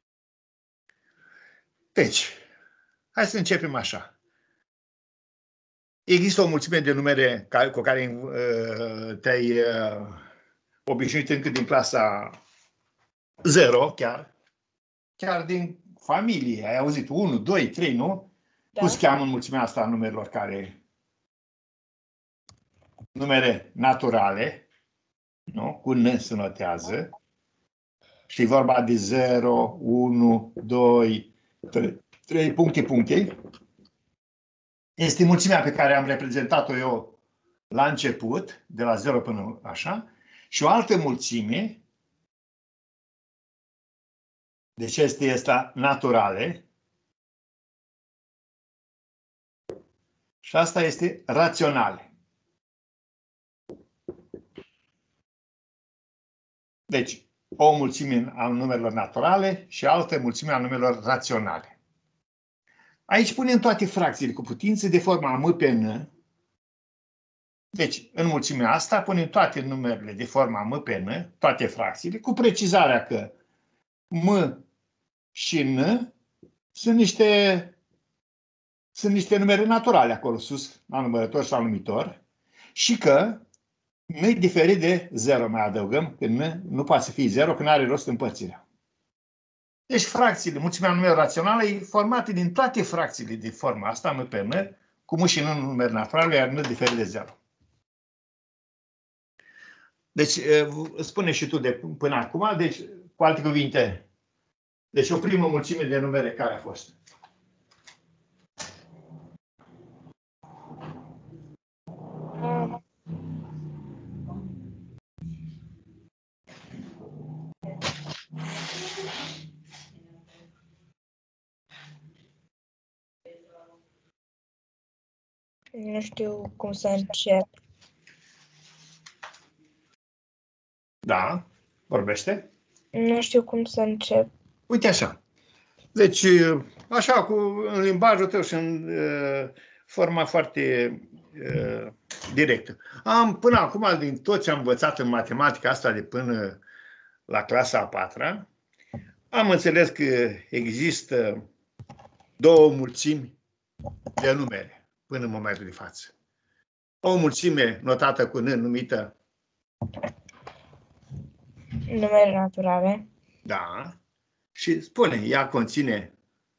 Deci, hai să începem așa. Există o mulțime de numere cu care te-ai obișnuit încă din clasa 0, chiar din familie. Ai auzit 1, 2, 3, nu? Da. Cum se cheamă în mulțimea asta a numerelor care... Numere naturale, nu? Cu N se notează. Și e vorba de 0, 1, 2, 3 puncte. Este mulțimea pe care am reprezentat-o eu la început, de la 0 până așa, și o altă mulțime, deci este asta naturale, și asta este raționale. Deci, o mulțime a numerelor naturale și altă mulțime a numerelor raționale. Aici punem toate fracțiile cu putință de forma M pe N. Deci, în mulțimea asta punem toate numerele de forma M pe N, toate fracțiile, cu precizarea că M și N sunt niște numere naturale acolo sus, la numărător și la numitor, și că N e diferit de 0, mai adăugăm, că N nu poate să fie 0, că nu are rost împărțirea. Deci fracțiile, mulțimea numerelor raționale e formată din toate fracțiile de forma asta, M pe N, cu M și N în numere naturale, iar N diferit de 0. Deci, spune și tu de până acum, deci, cu alte cuvinte, deci o primă mulțime de numere care a fost? Nu știu cum să încep. Da, vorbește. Nu știu cum să încep. Uite așa. Deci, așa, în limbajul tău și în forma foarte directă. Până acum, din tot ce am învățat în matematica asta de până la clasa a 4-a, am înțeles că există două mulțimi de numere până în momentul de față. O mulțime notată cu N numită Numere naturale. Da. Și spune, ea conține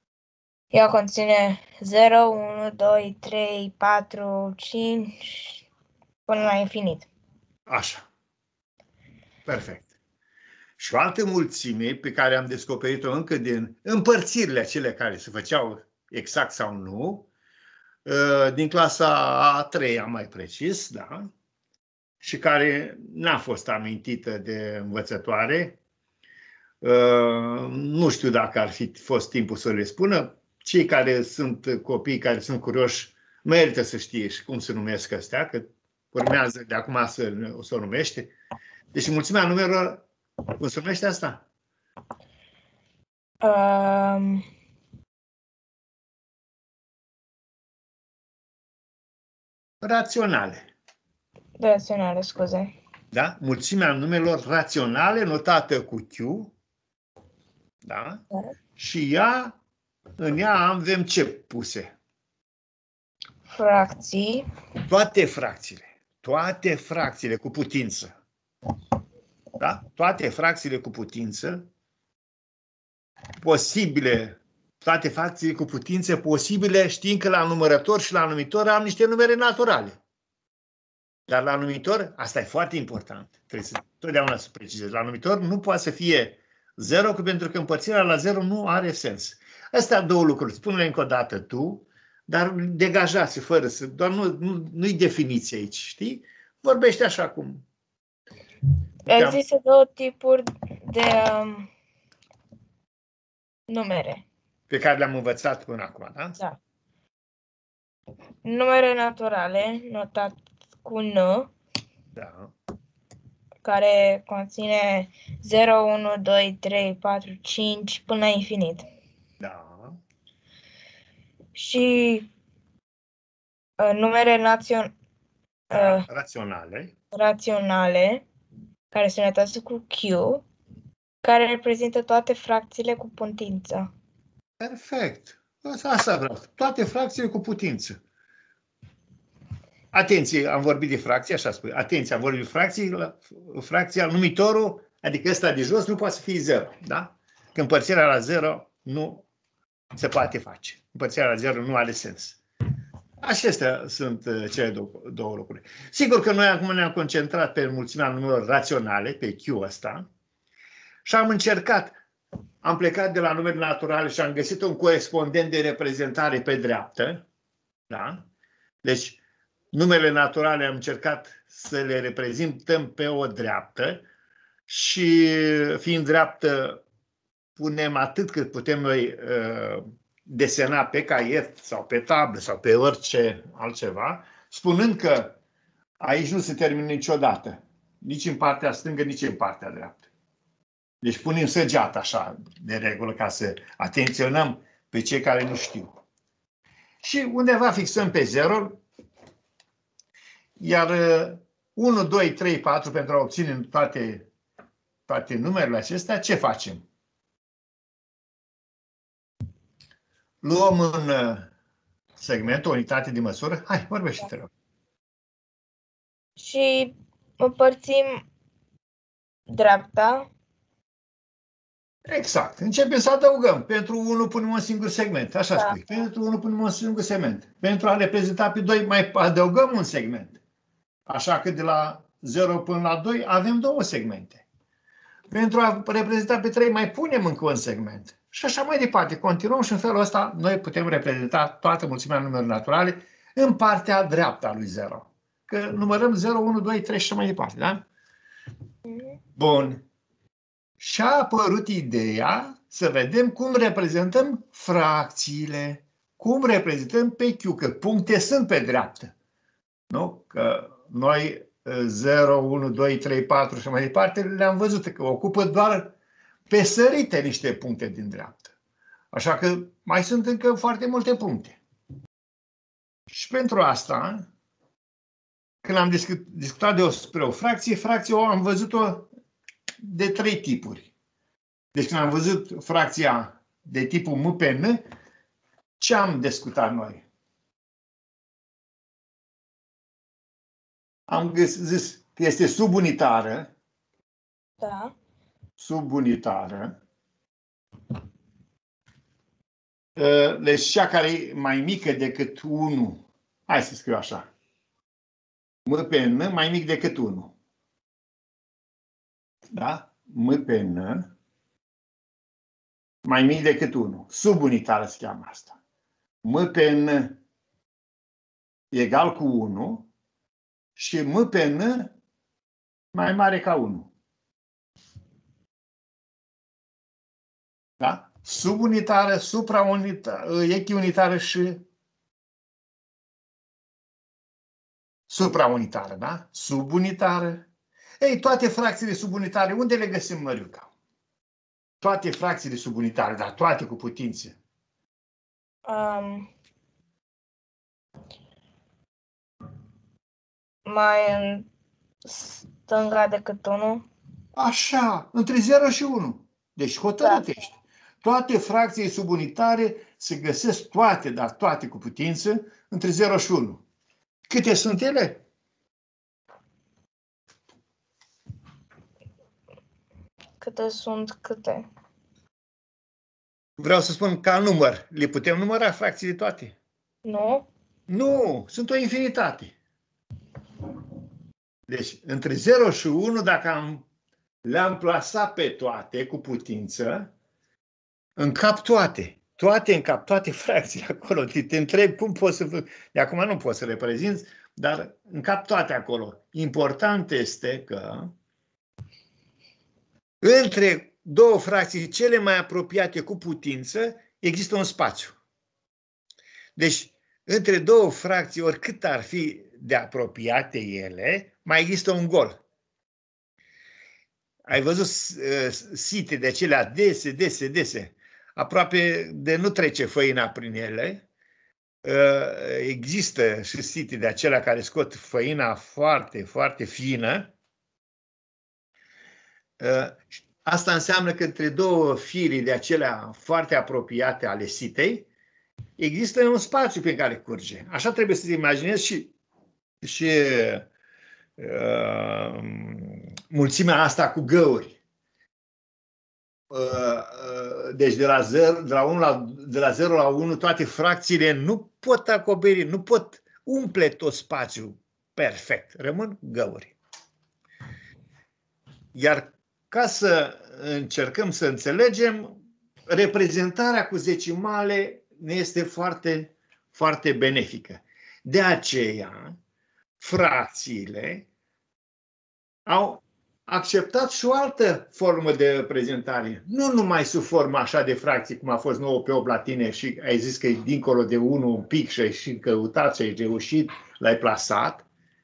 0, 1, 2, 3, 4, 5, până la infinit. Așa. Perfect. Și o altă mulțime pe care am descoperit-o încă din împărțirile acelea care se făceau exact sau nu, din clasa a 3-a mai precis, da? Și care n-a fost amintită de învățătoare. Nu știu dacă ar fi fost timpul să le spună. Cei care sunt copii, care sunt curioși, merită să știe și cum se numesc astea, că urmează de acum să o numește. Deci mulțimea numerelor, cum se numește asta? Raționale. Raționale, scuze. Da? Mulțimea numerelor raționale notată cu Q. Da? Da. Și în ea avem ce puse? Fracții. Toate fracțiile cu putință. Da? Toate fracțiile cu putință posibile, toate fracțiile cu putință posibile, știind că la numărător și la numitor am niște numere naturale. Dar la numitor, asta e foarte important, trebuie să totdeauna să precizez, la numitor nu poate să fie 0, pentru că împărțirea la 0 nu are sens. Astea două lucruri, spune-le încă o dată tu, dar degajați, fără să, doar nu-i definiție aici, știi? Vorbește așa cum... Există două tipuri de numere. Pe care le-am învățat până acum, da? Da. Numere naturale, notat cu N, Da. care conține 0, 1, 2, 3, 4, 5 până la infinit. Da. Și numere raționale, care se notează cu Q, care reprezintă toate fracțiile cu putință. Perfect. Asta vreau. Toate fracțiile cu putință. Atenție, am vorbit de fracții, așa spune. Atenție, am vorbit de fracții, fracția, numitorul, adică ăsta de jos, nu poate să fie 0, da? Că împărțirea la 0 nu se poate face. Împărțirea la 0 nu are sens. Acestea sunt cele două lucruri. Sigur că noi acum ne-am concentrat pe mulțimea numerelor raționale, pe Q ăsta, și am plecat de la numerele naturale și am găsit un corespondent de reprezentare pe dreaptă, da? Deci, numerele naturale am încercat să le reprezentăm pe o dreaptă și, fiind dreaptă, punem atât cât putem noi desena pe caiet sau pe tablă sau pe orice altceva, spunând că aici nu se termină niciodată, nici în partea stângă, nici în partea dreaptă. Deci punem săgeată așa, de regulă, ca să atenționăm pe cei care nu știu. Și undeva fixăm pe 0, iar 1, 2, 3, 4, pentru a obține toate numerele acestea, ce facem? Luăm în segment o unitate de măsură. Hai, vorbește, te rog. Și împărțim dreapta. Exact. Începem să adăugăm. Pentru 1 punem un singur segment. Așa spui. Pentru 1 punem un singur segment. Pentru a reprezenta pe 2 mai adăugăm un segment. Așa că de la 0 până la 2 avem 2 segmente. Pentru a reprezenta pe 3 mai punem încă un segment. Și așa mai departe. Continuăm și în felul ăsta noi putem reprezenta toată mulțimea numerelor naturale în partea dreaptă a lui 0. Că numărăm 0, 1, 2, 3 și așa mai departe. Da? Bun. Și a apărut ideea să vedem cum reprezentăm fracțiile. Cum reprezentăm pe Q, că puncte sunt pe dreaptă. Nu? Că noi 0, 1, 2, 3, 4 și mai departe le-am văzut că ocupă doar pe sărite niște puncte din dreapta. Așa că mai sunt încă foarte multe puncte. Și pentru asta, când am discutat despre o fracție, fracția am văzut-o de 3 tipuri. Deci când am văzut fracția de tipul M pe N, ce am discutat noi? Am zis că este subunitară. Da. Subunitară. Deci cea care e mai mică decât 1. Hai să scriu așa. M pe N mai mic decât 1. Da? M pe N mai mic decât 1. Subunitară se cheamă asta. M pe N egal cu 1 și M pe N mai mare ca 1. Da? Subunitară, supraunitară, echiunitară și supraunitară, da? Subunitară. Ei, toate fracțiile subunitare, unde le găsim, Măriuca? Toate fracțiile subunitare, dar toate cu putință. Mai în stânga decât 1. Așa, între 0 și 1. Deci hotărât ești. Toate fracțiile subunitare se găsesc toate, dar toate cu putință, între 0 și 1. Câte sunt ele? Câte sunt câte? Vreau să spun ca număr. Le putem număra fracțiile toate? Nu? Nu, sunt o infinitate. Deci, între 0 și 1, dacă le-am plasat pe toate cu putință, încap toate. Încap toate fracțiile acolo. Te întreb cum poți să... De acum nu poți să le prezinți, dar încap toate acolo. Important este că între două fracții cele mai apropiate cu putință există un spațiu. Deci, între două fracții, oricât ar fi de apropiate ele, mai există un gol. Ai văzut site de acelea dese, aproape de nu trece făina prin ele. Există și site de acelea care scot făina foarte, foarte fină. Asta înseamnă că între două firi de acelea foarte apropiate ale sitei, există un spațiu pe care curge. Așa trebuie să-ți imaginezi și mulțimea asta cu găuri. Deci de la 0 la 1 toate fracțiile nu pot acoperi, nu pot umple tot spațiul perfect. Rămân găuri. Iar ca să încercăm să înțelegem, reprezentarea cu zecimale ne este foarte, foarte benefică. De aceea, fracțiile au acceptat și o altă formă de reprezentare. Nu numai sub formă așa de fracții, cum a fost 9 pe 8 la tine și ai zis că e dincolo de 1 un pic și ai și căutat și ai reușit, l-ai plasat.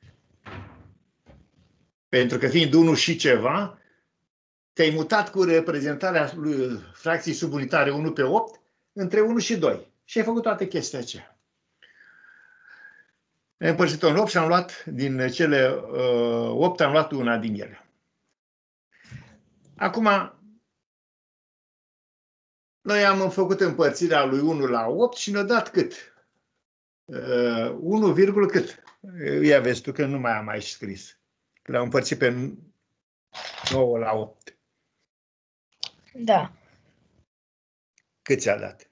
Pentru că fiind 1 și ceva, te-ai mutat cu reprezentarea fracției subunitare 1 pe 8 între 1 și 2. Și ai făcut toate chestia aceea. Am împărțit-o în 8 și am luat din cele 8, am luat una din ele. Acum, noi am făcut împărțirea lui 1 la 8 și ne-a dat cât? 1, cât? Ia vezi tu că nu mai am aici scris. L-am împărțit pe 9 la 8. Da. Cât ți-a dat?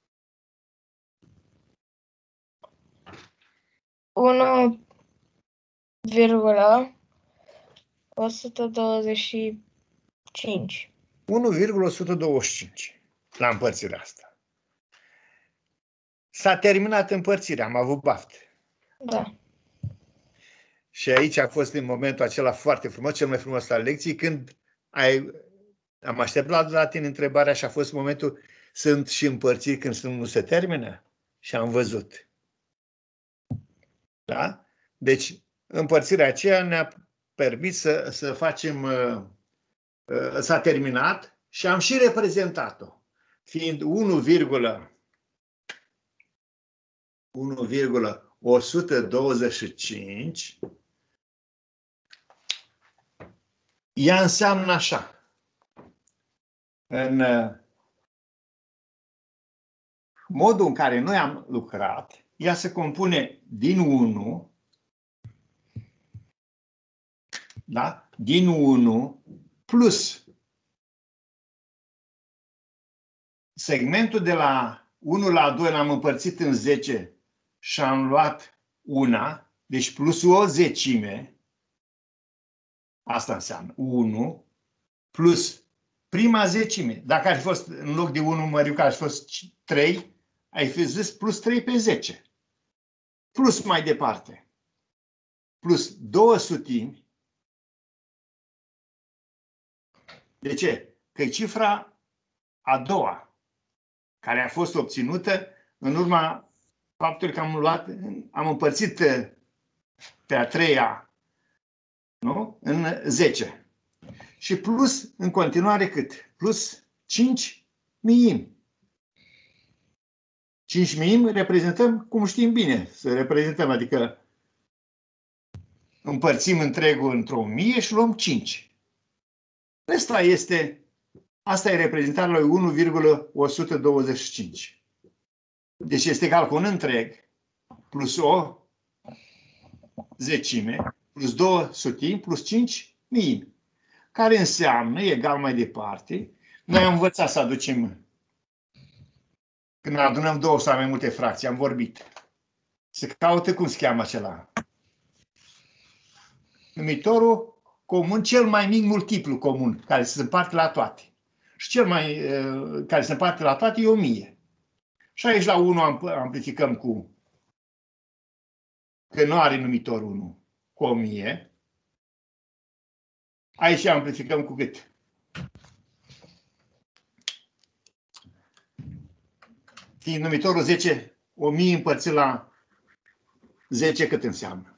1,125. 1,125 la împărțirea asta. S-a terminat împărțirea, am avut baftă. Da. Și aici a fost în momentul acela foarte frumos, cel mai frumos al lecției, când am așteptat la tine întrebarea și a fost momentul, sunt și împărțiri când nu se termină? Și am văzut. Da? Deci, împărțirea aceea ne-a permis să facem, s-a terminat și am și reprezentat-o. Fiind 1,125, ea înseamnă așa. În modul în care noi am lucrat, ea se compune din 1, da? Din 1 plus segmentul de la 1 la 2 l-am împărțit în 10 și am luat una, deci plus o zecime, asta înseamnă 1, plus prima zecime. Dacă ar fi fost în loc de 1 măriuc, ar fi fost 3, ai fi zis plus 3 pe 10. Plus mai departe, plus 200. De ce? Că e cifra a doua, care a fost obținută în urma faptului că am împărțit pe a treia, nu? În 10. Și plus, în continuare, cât? Plus 5 miimi. 5 miimi reprezentăm, cum știm bine, să reprezentăm, adică împărțim întregul într-o mie și luăm 5. Asta e reprezentarea lui 1,125. Deci este egal cu un întreg plus o zecime plus 200 plus 5 miimi. Care înseamnă, egal mai departe, noi am învățat să aducem, când adunăm două sau mai multe fracții, am vorbit. Se caută cum se cheamă acela. numitorul comun, cel mai mic multiplu comun, care se împarte la toate. Și cel mai care se împarte la toate e 1000. Și aici la 1 amplificăm cu, că nu are numitor 1, cu 1000. Aici amplificăm cu cât? Fiind numitorul 10, 1000 împărțit la 10, cât înseamnă?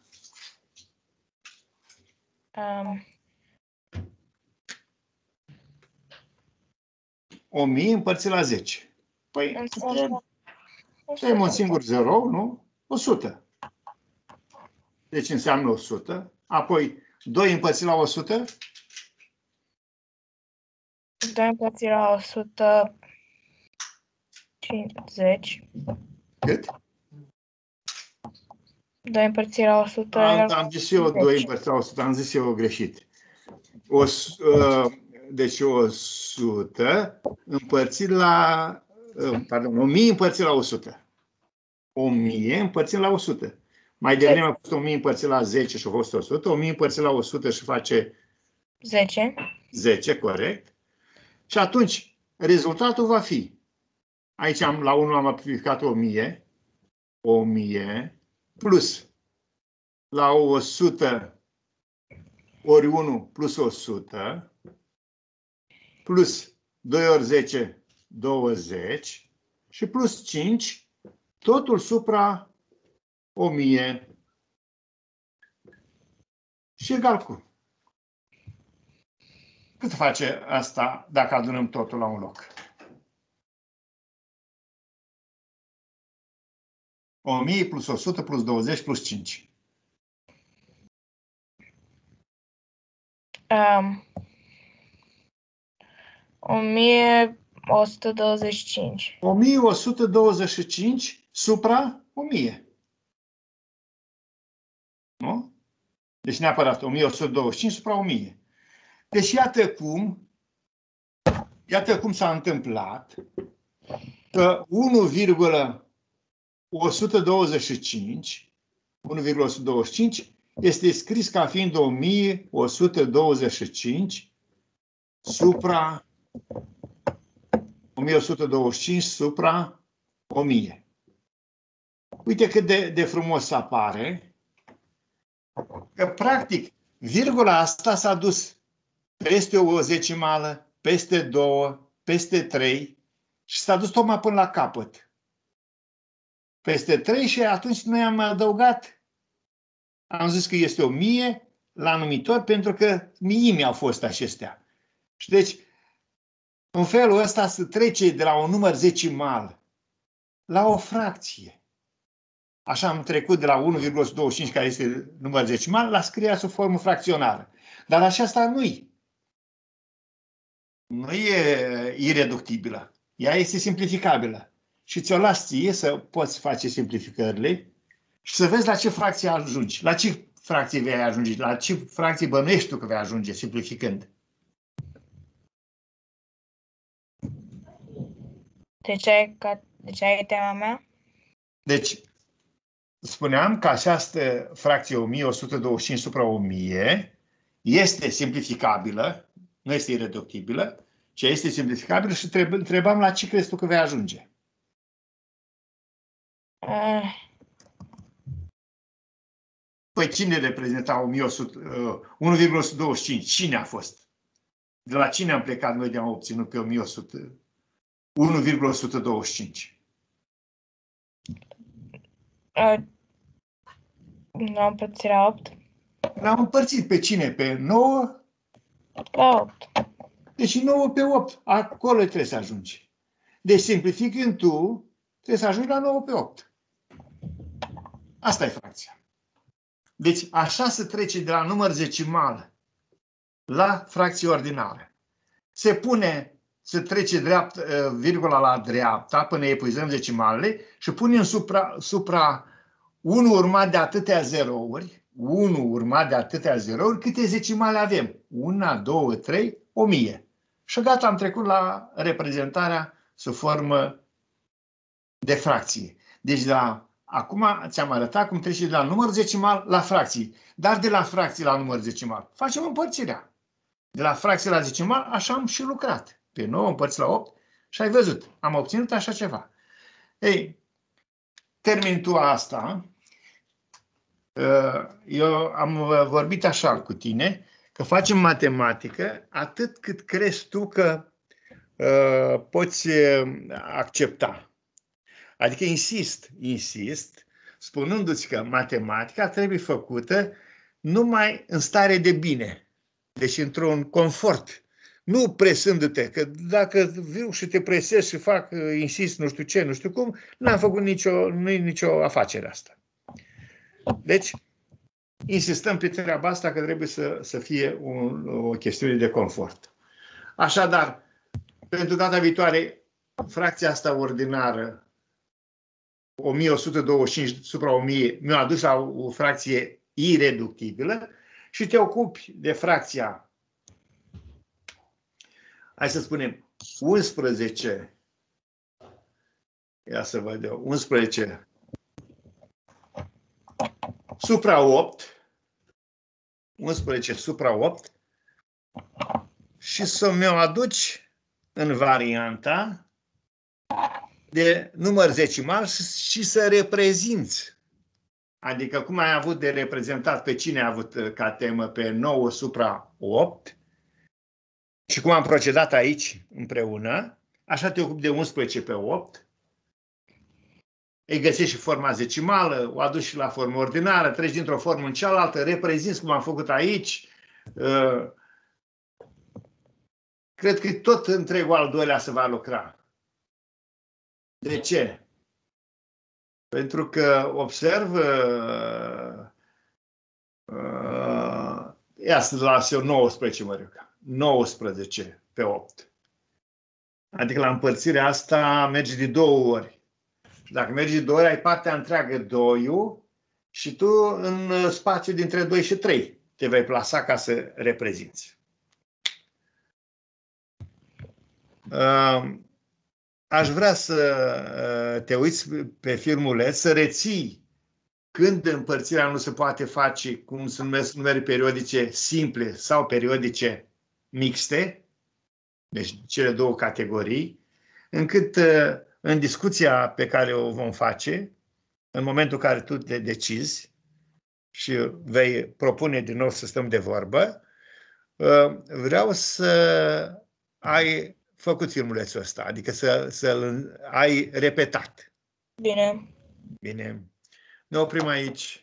1000 împărțit la 10. Păi, tăiem un singur 0, nu? 100. Deci înseamnă 100. Apoi, 2 împărțit la 100. 2 împărțit la 150. Cât? 2 împărțit la 100. Am zis eu 2 împărțit la 100, am zis eu greșit. Deci 100 împărțit la, pardon, 1000 împărțit la 100. 1000 împărțit la 100. Mai devreme a fost 1000 împărțit la 10 și a fost 100. 1000 împărțit la 100 și face 10. 10, corect. Și atunci, rezultatul va fi, aici la 1 am amplificat 1000, 1000, plus la 100 ori 1 plus 100, plus 2 ori 10, 20 și plus 5, totul supra 1000 și egal cu. Cât face asta dacă adunăm totul la un loc? 1000 plus 100 plus 20 plus 5. 1125. 1125 supra 1000. Nu? Deci neapărat 1125 supra 1000. Deci iată cum s-a întâmplat că 1,125 este scris ca fiind 1125 supra 1125 supra 1000. Uite cât de frumos apare. Că practic virgula asta s-a dus peste o zecimală, peste 2, peste 3 și s-a dus tocmai până la capăt. Peste 3 și atunci noi am adăugat, am zis că este 1000 la numitor pentru că miimi au fost acestea. Și deci, în felul ăsta se trece de la un număr zecimal la o fracție. Așa am trecut de la 1,125, care este număr decimal, la scrierea sub formă fracționară. Dar aceasta nu e ireductibilă. Ea este simplificabilă. Și ți-o las ție să poți face simplificările și să vezi la ce fracție ajungi. La ce fracție vei ajunge? La ce fracție bănuiești tu că vei ajunge simplificând? Deci ai tema mea? Deci, spuneam că această fracție 1125 supra 1000 este simplificabilă, nu este ireductibilă, ci este simplificabilă și întrebam la ce crezi tu că vei ajunge. Păi cine reprezenta 1,125? Cine a fost? De la cine am plecat noi de am obținut pe 1,125? L-am împărțit la 8. L-am împărțit pe cine? Pe 9? La 8. Deci 9 pe 8. Acolo trebuie să ajungi. Deci simplificând tu, trebuie să ajungi la 9 pe 8. Asta e fracția. Deci așa se trece de la număr decimal la fracție ordinară. Se trece virgula la dreapta până epuizăm decimalele și punem supra 1 urmat de atâtea zerouri, 1 urmat de atâtea zerouri, câte zecimale avem? 1, 2, 3, 1000. Și gata, am trecut la reprezentarea sub formă de fracție. Deci de la Acum ți-am arătat cum trece de la număr decimal la fracții. Dar de la fracții la număr decimal facem împărțirea. De la fracții la decimal, așa am și lucrat. Pe 9 împărțit la 8 și ai văzut, am obținut așa ceva. Ei, termin tu asta. Eu am vorbit așa cu tine, că facem matematică atât cât crezi tu că poți accepta. Adică insist, spunându-ți că matematica trebuie făcută numai în stare de bine. Deci într-un confort. Nu presându-te, că dacă viu și te presez și fac, insist, nu știu ce, nu știu cum, n-am făcut nicio afacere asta. Deci, insistăm pe treaba asta că trebuie să fie o chestiune de confort. Așadar, pentru data viitoare, fracția asta ordinară, 1125 supra 1000, mi-a adus la o fracție ireductibilă și te ocupi de fracția, hai să spunem, 11, ia să văd eu, 11 supra 8, 11 supra 8 și să mi-o aduci în varianta de număr decimal și să reprezinți. Adică cum ai avut de reprezentat, pe cine a avut ca temă, pe 9 supra 8 și cum am procedat aici împreună, așa te ocupi de 11 pe 8, îi găsești și forma decimală, o aduci și la formă ordinară, treci dintr-o formă în cealaltă, reprezinți cum am făcut aici. Cred că tot întregul al doilea se va lucra. De ce? Pentru că observ, ia să las eu 19, Măriuca, 19 pe 8. Adică la împărțirea asta mergi de 2 ori. Dacă mergi de 2 ori, ai partea întreagă 2-ul și tu în spațiu dintre 2 și 3 te vei plasa ca să reprezinți. Aș vrea să te uiți pe filmuleț, să reții când împărțirea nu se poate face, cum se numesc numere periodice simple sau periodice mixte, deci cele două categorii, încât în discuția pe care o vom face, în momentul în care tu te decizi și vei propune din nou să stăm de vorbă, vreau să ai făcut filmulețul ăsta, adică să-l ai repetat. Bine. Bine. Ne oprim aici.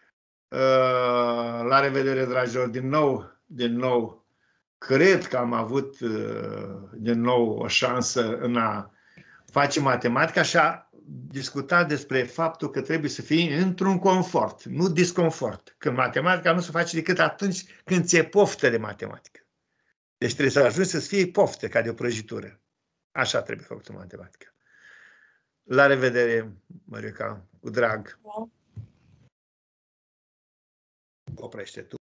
La revedere, dragilor, din nou. Cred că am avut din nou o șansă în a face matematică și a discuta despre faptul că trebuie să fii într-un confort, nu disconfort. Când matematica nu se face decât atunci când ți-e poftă de matematică. Deci trebuie să ajungi să-ți fie poftă ca de o prăjitură. Așa trebuie făcută matematică. La revedere, Măriuca, cu drag. Da. Oprește tu.